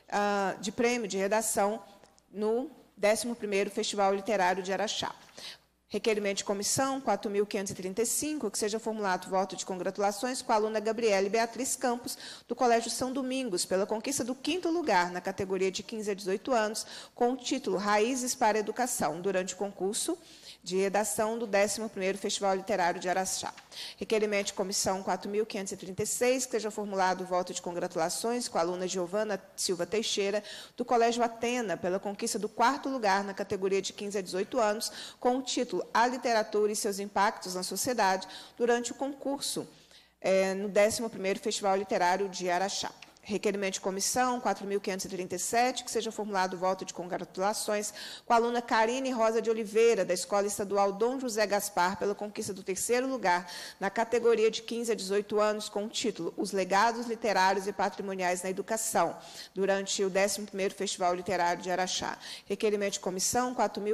de prêmio de redação no 11º Festival Literário de Araxá. Requerimento de comissão 4.535, que seja formulado voto de congratulações com a aluna Gabriele Beatriz Campos, do Colégio São Domingos, pela conquista do 5º lugar na categoria de 15 a 18 anos, com o título Raízes para a Educação, durante o concurso de redação do 11º Festival Literário de Araxá. Requerimento de comissão 4.536, que seja formulado voto de congratulações com a aluna Giovana Silva Teixeira, do Colégio Atena, pela conquista do 4º lugar na categoria de 15 a 18 anos, com o título A Literatura e seus Impactos na Sociedade, durante o concurso no 11º Festival Literário de Araxá. Requerimento de comissão 4.537, que seja formulado voto de congratulações com a aluna Karine Rosa de Oliveira, da Escola Estadual Dom José Gaspar, pela conquista do 3º lugar na categoria de 15 a 18 anos, com o título Os Legados Literários e Patrimoniais na Educação, durante o 11º Festival Literário de Araxá. Requerimento de comissão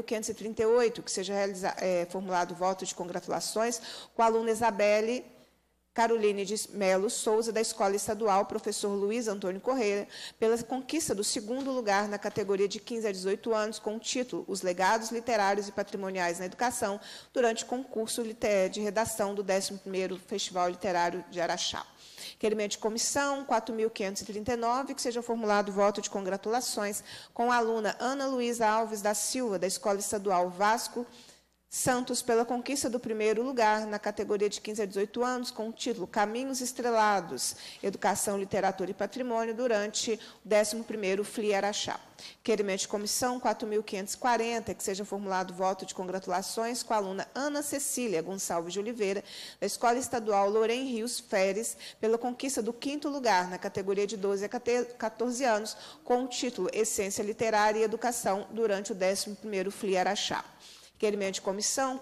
4.538, que seja formulado voto de congratulações com a aluna Isabelle Caroline de Melo Souza, da Escola Estadual Professor Luiz Antônio Correia, pela conquista do 2º lugar na categoria de 15 a 18 anos, com o título Os Legados Literários e Patrimoniais na Educação, durante o concurso de redação do 11º Festival Literário de Araxá. Requerimento de comissão 4.539, que seja formulado voto de congratulações com a aluna Ana Luísa Alves da Silva, da Escola Estadual Vasco Santos, pela conquista do 1º lugar na categoria de 15 a 18 anos, com o título Caminhos Estrelados, Educação, Literatura e Patrimônio, durante o 11º FLI Araxá. Requerimento de comissão 4.540, que seja formulado voto de congratulações com a aluna Ana Cecília Gonçalves de Oliveira, da Escola Estadual Lorém Rios Feres, pela conquista do 5º lugar na categoria de 12 a 14 anos, com o título Essência Literária e Educação, durante o 11º FLI Araxá. Requerimento de comissão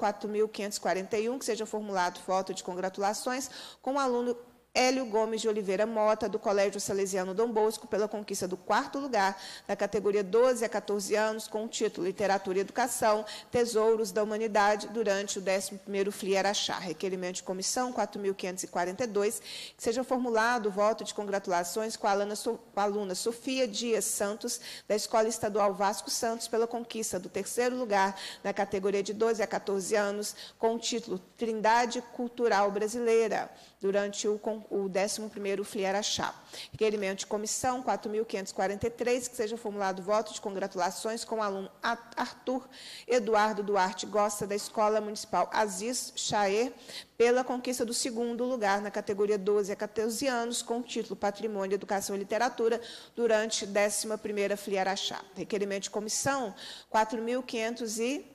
4.541, que seja formulado voto de congratulações com o aluno Hélio Gomes de Oliveira Mota, do Colégio Salesiano Dom Bosco, pela conquista do 4º lugar na categoria 12 a 14 anos, com o título Literatura e Educação, Tesouros da Humanidade, durante o 11º FLI Araxá. Requerimento de comissão 4.542, que seja formulado voto de congratulações com a aluna Sofia Dias Santos, da Escola Estadual Vasco Santos, pela conquista do 3º lugar na categoria de 12 a 14 anos, com o título Trindade Cultural Brasileira, durante o 11º FLI Araxá. Requerimento de comissão 4.543, que seja formulado voto de congratulações com o aluno Arthur Eduardo Duarte Gosta, da Escola Municipal Aziz Chaer, pela conquista do 2º lugar na categoria 12 a 14 anos, com o título Patrimônio, Educação e Literatura, durante 11º FLI Araxá. Requerimento de comissão 4.544,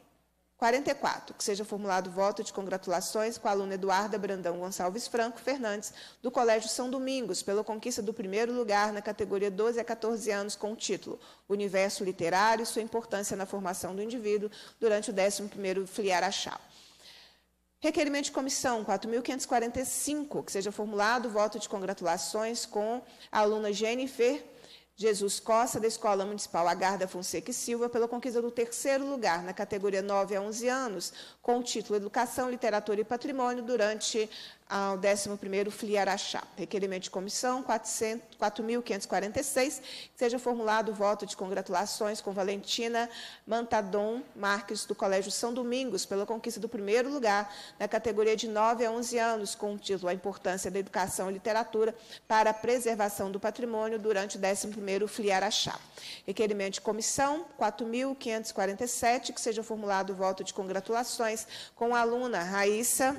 que seja formulado voto de congratulações com a aluna Eduarda Brandão Gonçalves Franco Fernandes, do Colégio São Domingos, pela conquista do 1º lugar na categoria 12 a 14 anos, com o título Universo Literário e sua importância na formação do indivíduo, durante o 11º FLI Araxá. Requerimento de comissão 4.545, que seja formulado voto de congratulações com a aluna Jennifer Jesus Costa, da Escola Municipal Agarda Fonseca e Silva, pela conquista do 3º lugar na categoria 9 a 11 anos, com o título Educação, Literatura e Patrimônio, durante ao 11º FLI Araxá. Requerimento de comissão 4.546, que seja formulado o voto de congratulações com Valentina Mantadon Marques, do Colégio São Domingos, pela conquista do 1º lugar na categoria de 9 a 11 anos, com o título A Importância da Educação e Literatura para a Preservação do Patrimônio, durante o 11º FLI Araxá. Requerimento de comissão 4.547, que seja formulado o voto de congratulações com a aluna Raíssa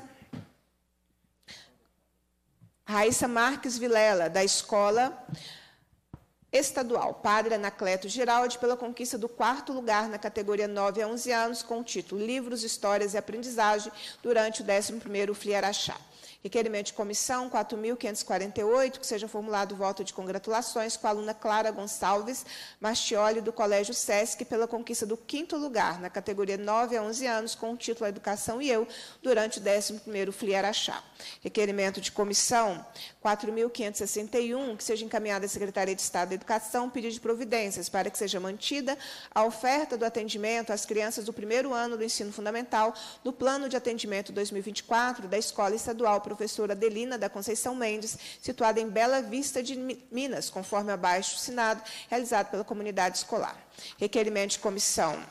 Marques Vilela, da Escola Estadual Padre Anacleto Giraldi, pela conquista do 4º lugar na categoria 9 a 11 anos, com o título Livros, Histórias e Aprendizagem, durante o 11º FLI Araxá. Requerimento de comissão 4.548, que seja formulado o voto de congratulações com a aluna Clara Gonçalves Mastioli, do Colégio Sesc, pela conquista do 5º lugar na categoria 9 a 11 anos, com o título A Educação e Eu, durante o 11º FLI Araxá. Requerimento de comissão 4.561, que seja encaminhada à Secretaria de Estado da Educação, pedido de providências para que seja mantida a oferta do atendimento às crianças do 1º ano do ensino fundamental no Plano de Atendimento 2024 da Escola Estadual Professora Adelina da Conceição Mendes, situada em Bela Vista de Minas, conforme abaixo assinado, realizado pela comunidade escolar. Requerimento de comissão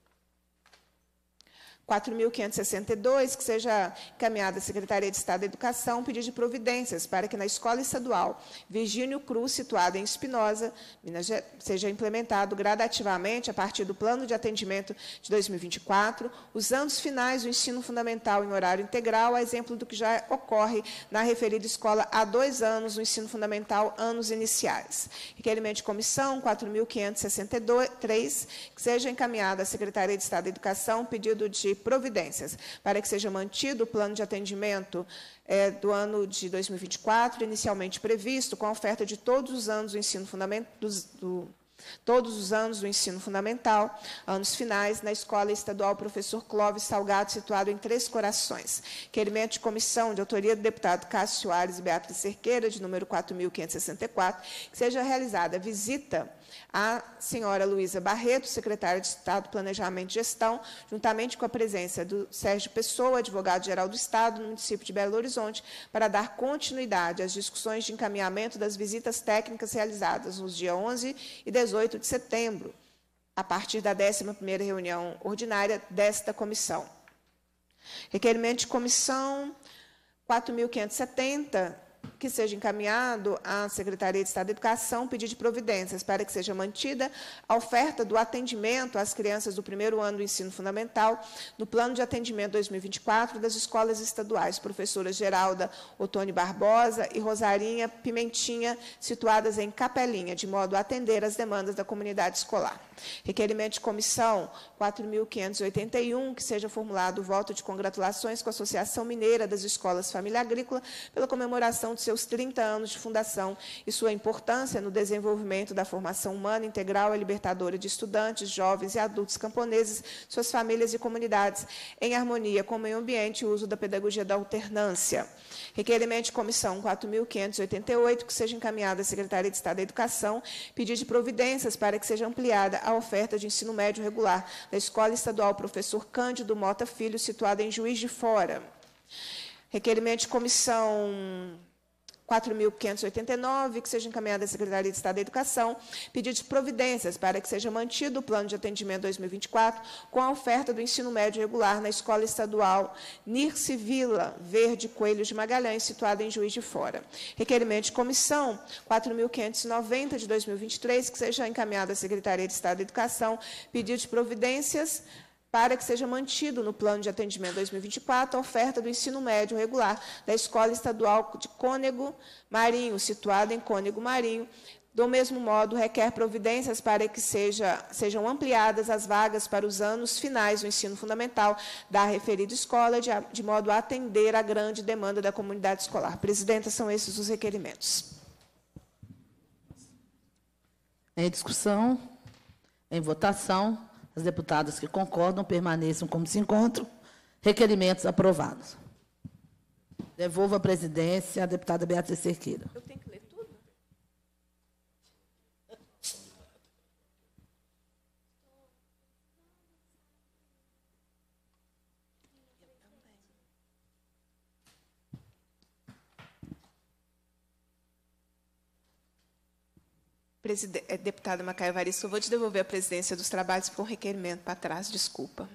4.562, que seja encaminhada à Secretaria de Estado da Educação, pedido de providências para que na Escola Estadual Virgínio Cruz, situada em Espinosa, Minas, seja implementado gradativamente, a partir do Plano de Atendimento de 2024, os anos finais do ensino fundamental em horário integral, a exemplo do que já ocorre na referida escola há 2 anos no ensino fundamental, anos iniciais. Requerimento de comissão 4.563, que seja encaminhada à Secretaria de Estado da Educação, pedido de providências para que seja mantido o plano de atendimento do ano de 2024, inicialmente previsto, com a oferta de todos os anos do ensino fundamental, anos finais, na Escola Estadual Professor Clóvis Salgado, situado em Três Corações. Requerimento de comissão de autoria do deputado Cássio Soares e Beatriz Cerqueira, de número 4.564, que seja realizada visita à senhora Luísa Barreto, secretária de Estado, Planejamento e Gestão, juntamente com a presença do Sérgio Pessoa, advogado-geral do Estado, no município de Belo Horizonte, para dar continuidade às discussões de encaminhamento das visitas técnicas realizadas nos dias 11 e 18 de setembro, a partir da 11ª reunião ordinária desta comissão. Requerimento de comissão 4.570, que seja encaminhado à Secretaria de Estado da Educação, pedido de providências para que seja mantida a oferta do atendimento às crianças do 1º ano do ensino fundamental no Plano de Atendimento 2024 das escolas estaduais, professoras Geralda Otônio Barbosa e Rosarinha Pimentinha, situadas em Capelinha, de modo a atender às demandas da comunidade escolar. Requerimento de comissão 4.581, que seja formulado o voto de congratulações com a Associação Mineira das Escolas Família Agrícola pela comemoração de seus 30 anos de fundação e sua importância no desenvolvimento da formação humana integral e libertadora de estudantes, jovens e adultos camponeses, suas famílias e comunidades, em harmonia com o meio ambiente e uso da pedagogia da alternância. Requerimento de comissão 4.588, que seja encaminhada à Secretaria de Estado da Educação, pedido de providências para que seja ampliada a oferta de ensino médio regular da Escola Estadual Professor Cândido Mota Filho, situada em Juiz de Fora. Requerimento de comissão 4.589, que seja encaminhada à Secretaria de Estado da Educação, pedido de providências para que seja mantido o Plano de Atendimento 2024 com a oferta do ensino médio regular na Escola Estadual Nirce Vila Verde Coelho de Magalhães, situada em Juiz de Fora. Requerimento de comissão 4.590 de 2023, que seja encaminhada à Secretaria de Estado da Educação, pedido de providências para que seja mantido no Plano de Atendimento 2024 a oferta do ensino médio regular da Escola Estadual de Cônego Marinho, situada em Cônego Marinho. Do mesmo modo, requer providências para que sejam ampliadas as vagas para os anos finais do ensino fundamental da referida escola, de modo a atender à grande demanda da comunidade escolar. Presidenta, são esses os requerimentos. Em discussão, em votação, as deputadas que concordam permaneçam como se encontram. Requerimentos aprovados. Devolvo a presidência à deputada Beatriz Cerqueira. Eu tenho que ler tudo? Deputada Macaia Evaristo, eu vou te devolver a presidência dos trabalhos por um requerimento para trás, desculpa.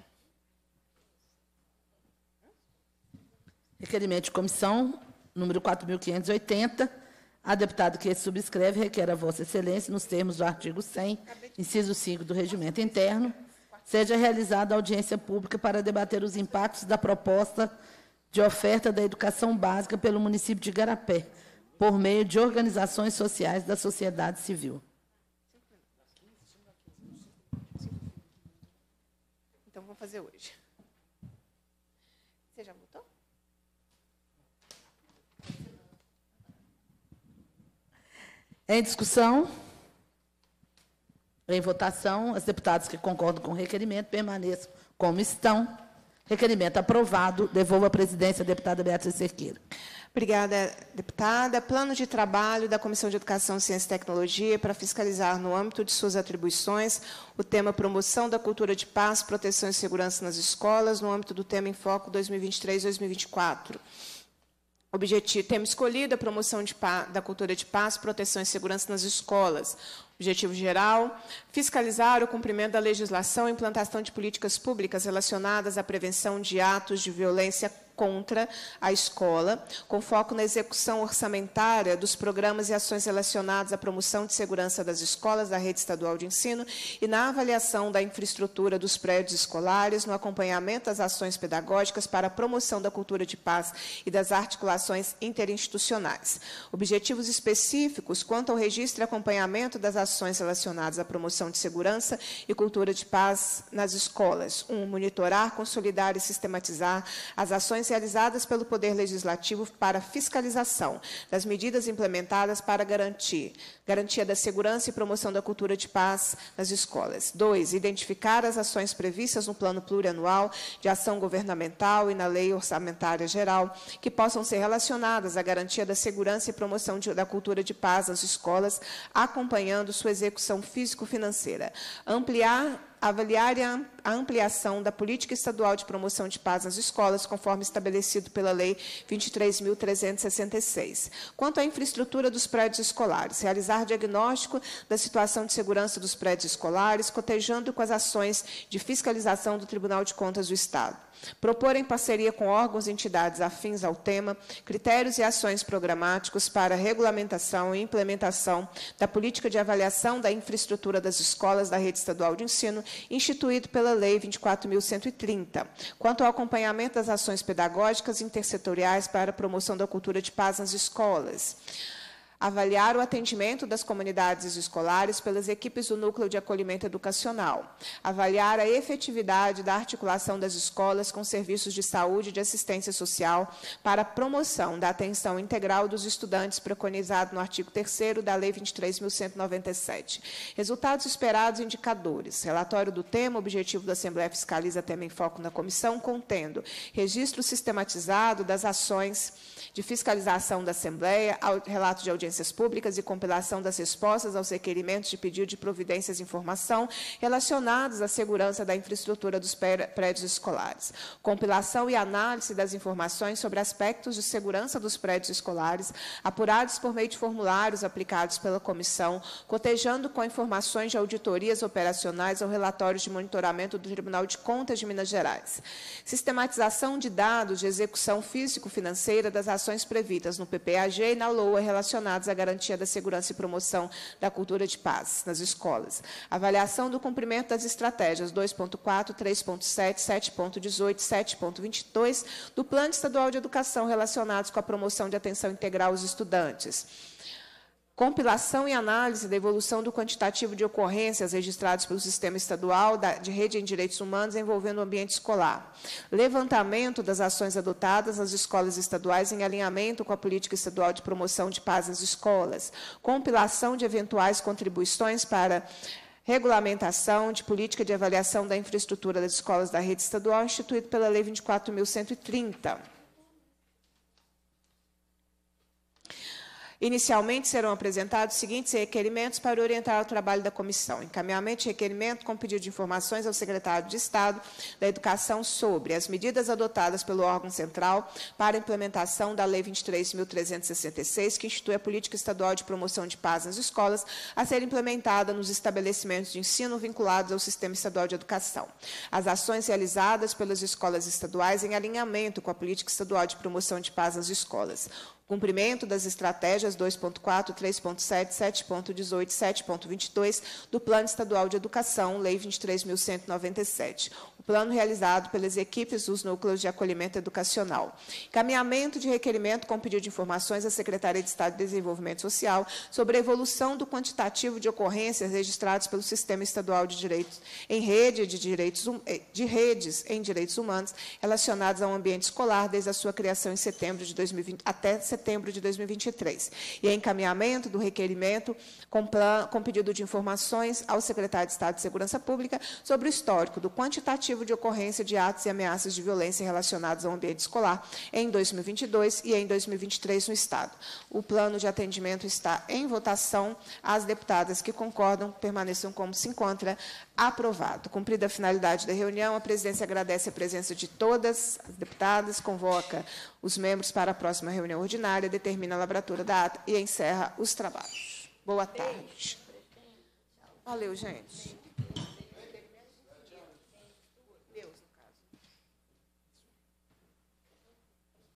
Requerimento de comissão, número 4.580. A deputada que subscreve requer a Vossa Excelência, nos termos do artigo 100, inciso 5 do Regimento Interno, seja realizada audiência pública para debater os impactos da proposta de oferta da educação básica pelo município de Igarapé, por meio de organizações sociais da sociedade civil. Então, vamos fazer hoje. Você já votou? Em discussão, em votação, as deputadas que concordam com o requerimento permaneçam como estão. Requerimento aprovado. Devolvo a presidência à deputada Beatriz Cerqueira. Obrigada, deputada. Plano de trabalho da Comissão de Educação, Ciência e Tecnologia para fiscalizar, no âmbito de suas atribuições, o tema promoção da cultura de paz, proteção e segurança nas escolas, no âmbito do tema em foco 2023-2024. Objetivo, tema escolhido, a promoção da cultura de paz, proteção e segurança nas escolas. Objetivo geral, fiscalizar o cumprimento da legislação e implantação de políticas públicas relacionadas à prevenção de atos de violência contra a escola, com foco na execução orçamentária dos programas e ações relacionados à promoção de segurança das escolas da rede estadual de ensino e na avaliação da infraestrutura dos prédios escolares, no acompanhamento das ações pedagógicas para a promoção da cultura de paz e das articulações interinstitucionais. Objetivos específicos quanto ao registro e acompanhamento das ações relacionadas à promoção de segurança e cultura de paz nas escolas. 1. Monitorar, consolidar e sistematizar as ações realizadas pelo Poder Legislativo para fiscalização das medidas implementadas para garantia da segurança e promoção da cultura de paz nas escolas. 2. Identificar as ações previstas no Plano Plurianual de Ação Governamental e na Lei Orçamentária Geral que possam ser relacionadas à garantia da segurança e promoção da cultura de paz nas escolas, acompanhando sua execução físico-financeira. Avaliar a ampliação da política estadual de promoção de paz nas escolas, conforme estabelecido pela Lei 23.366. Quanto à infraestrutura dos prédios escolares, realizar diagnóstico da situação de segurança dos prédios escolares, cotejando com as ações de fiscalização do Tribunal de Contas do Estado. Propor, em parceria com órgãos e entidades afins ao tema, critérios e ações programáticos para a regulamentação e implementação da política de avaliação da infraestrutura das escolas da rede estadual de ensino, instituído pela Lei 24.130, quanto ao acompanhamento das ações pedagógicas intersetoriais para a promoção da cultura de paz nas escolas. Avaliar o atendimento das comunidades escolares pelas equipes do Núcleo de Acolhimento Educacional. Avaliar a efetividade da articulação das escolas com serviços de saúde e de assistência social para a promoção da atenção integral dos estudantes, preconizado no artigo 3º da Lei 23.197. Resultados esperados e indicadores. Relatório do tema, objetivo da Assembleia fiscaliza tema em foco na comissão, contendo registro sistematizado das ações de fiscalização da Assembleia, relato de audiências públicas e compilação das respostas aos requerimentos de pedido de providências e informação relacionados à segurança da infraestrutura dos prédios escolares. Compilação e análise das informações sobre aspectos de segurança dos prédios escolares, apurados por meio de formulários aplicados pela comissão, cotejando com informações de auditorias operacionais ou relatórios de monitoramento do Tribunal de Contas de Minas Gerais. Sistematização de dados de execução físico-financeira das ações previstas no PPAG e na LOA relacionadas à garantia da segurança e promoção da cultura de paz nas escolas. Avaliação do cumprimento das estratégias 2.4, 3.7, 7.18, 7.22 do Plano Estadual de Educação relacionados com a promoção de atenção integral aos estudantes. Compilação e análise da evolução do quantitativo de ocorrências registradas pelo Sistema Estadual de Rede em Direitos Humanos envolvendo o ambiente escolar. Levantamento das ações adotadas nas escolas estaduais em alinhamento com a Política Estadual de Promoção de Paz nas escolas. Compilação de eventuais contribuições para regulamentação de política de avaliação da infraestrutura das escolas da rede estadual, instituído pela Lei 24.130. Inicialmente, serão apresentados os seguintes requerimentos para orientar o trabalho da comissão. Encaminhamento de requerimento com pedido de informações ao secretário de Estado da Educação sobre as medidas adotadas pelo órgão central para a implementação da Lei 23.366, que institui a Política Estadual de Promoção de Paz nas escolas, a ser implementada nos estabelecimentos de ensino vinculados ao Sistema Estadual de Educação. As ações realizadas pelas escolas estaduais em alinhamento com a Política Estadual de Promoção de Paz nas escolas. Cumprimento das estratégias 2.4, 3.7, 7.18 e 7.22 do Plano Estadual de Educação, Lei 23.197. O plano realizado pelas equipes dos núcleos de acolhimento educacional. Encaminhamento de requerimento com pedido de informações à Secretaria de Estado de Desenvolvimento Social sobre a evolução do quantitativo de ocorrências registradas pelo Sistema Estadual de Direitos em rede de redes em direitos humanos relacionados ao ambiente escolar desde a sua criação em setembro de 2020 até setembro de 2023, e encaminhamento do requerimento com pedido de informações ao secretário de Estado de Segurança Pública sobre o histórico do quantitativo de ocorrência de atos e ameaças de violência relacionados ao ambiente escolar em 2022 e em 2023 no Estado. O plano de atendimento está em votação. As deputadas que concordam permaneçam como se encontra. Aprovado. Cumprida a finalidade da reunião, a presidência agradece a presença de todas as deputadas, convoca os membros para a próxima reunião ordinária, determina a lavratura da ata e encerra os trabalhos. Boa tarde. Valeu, gente.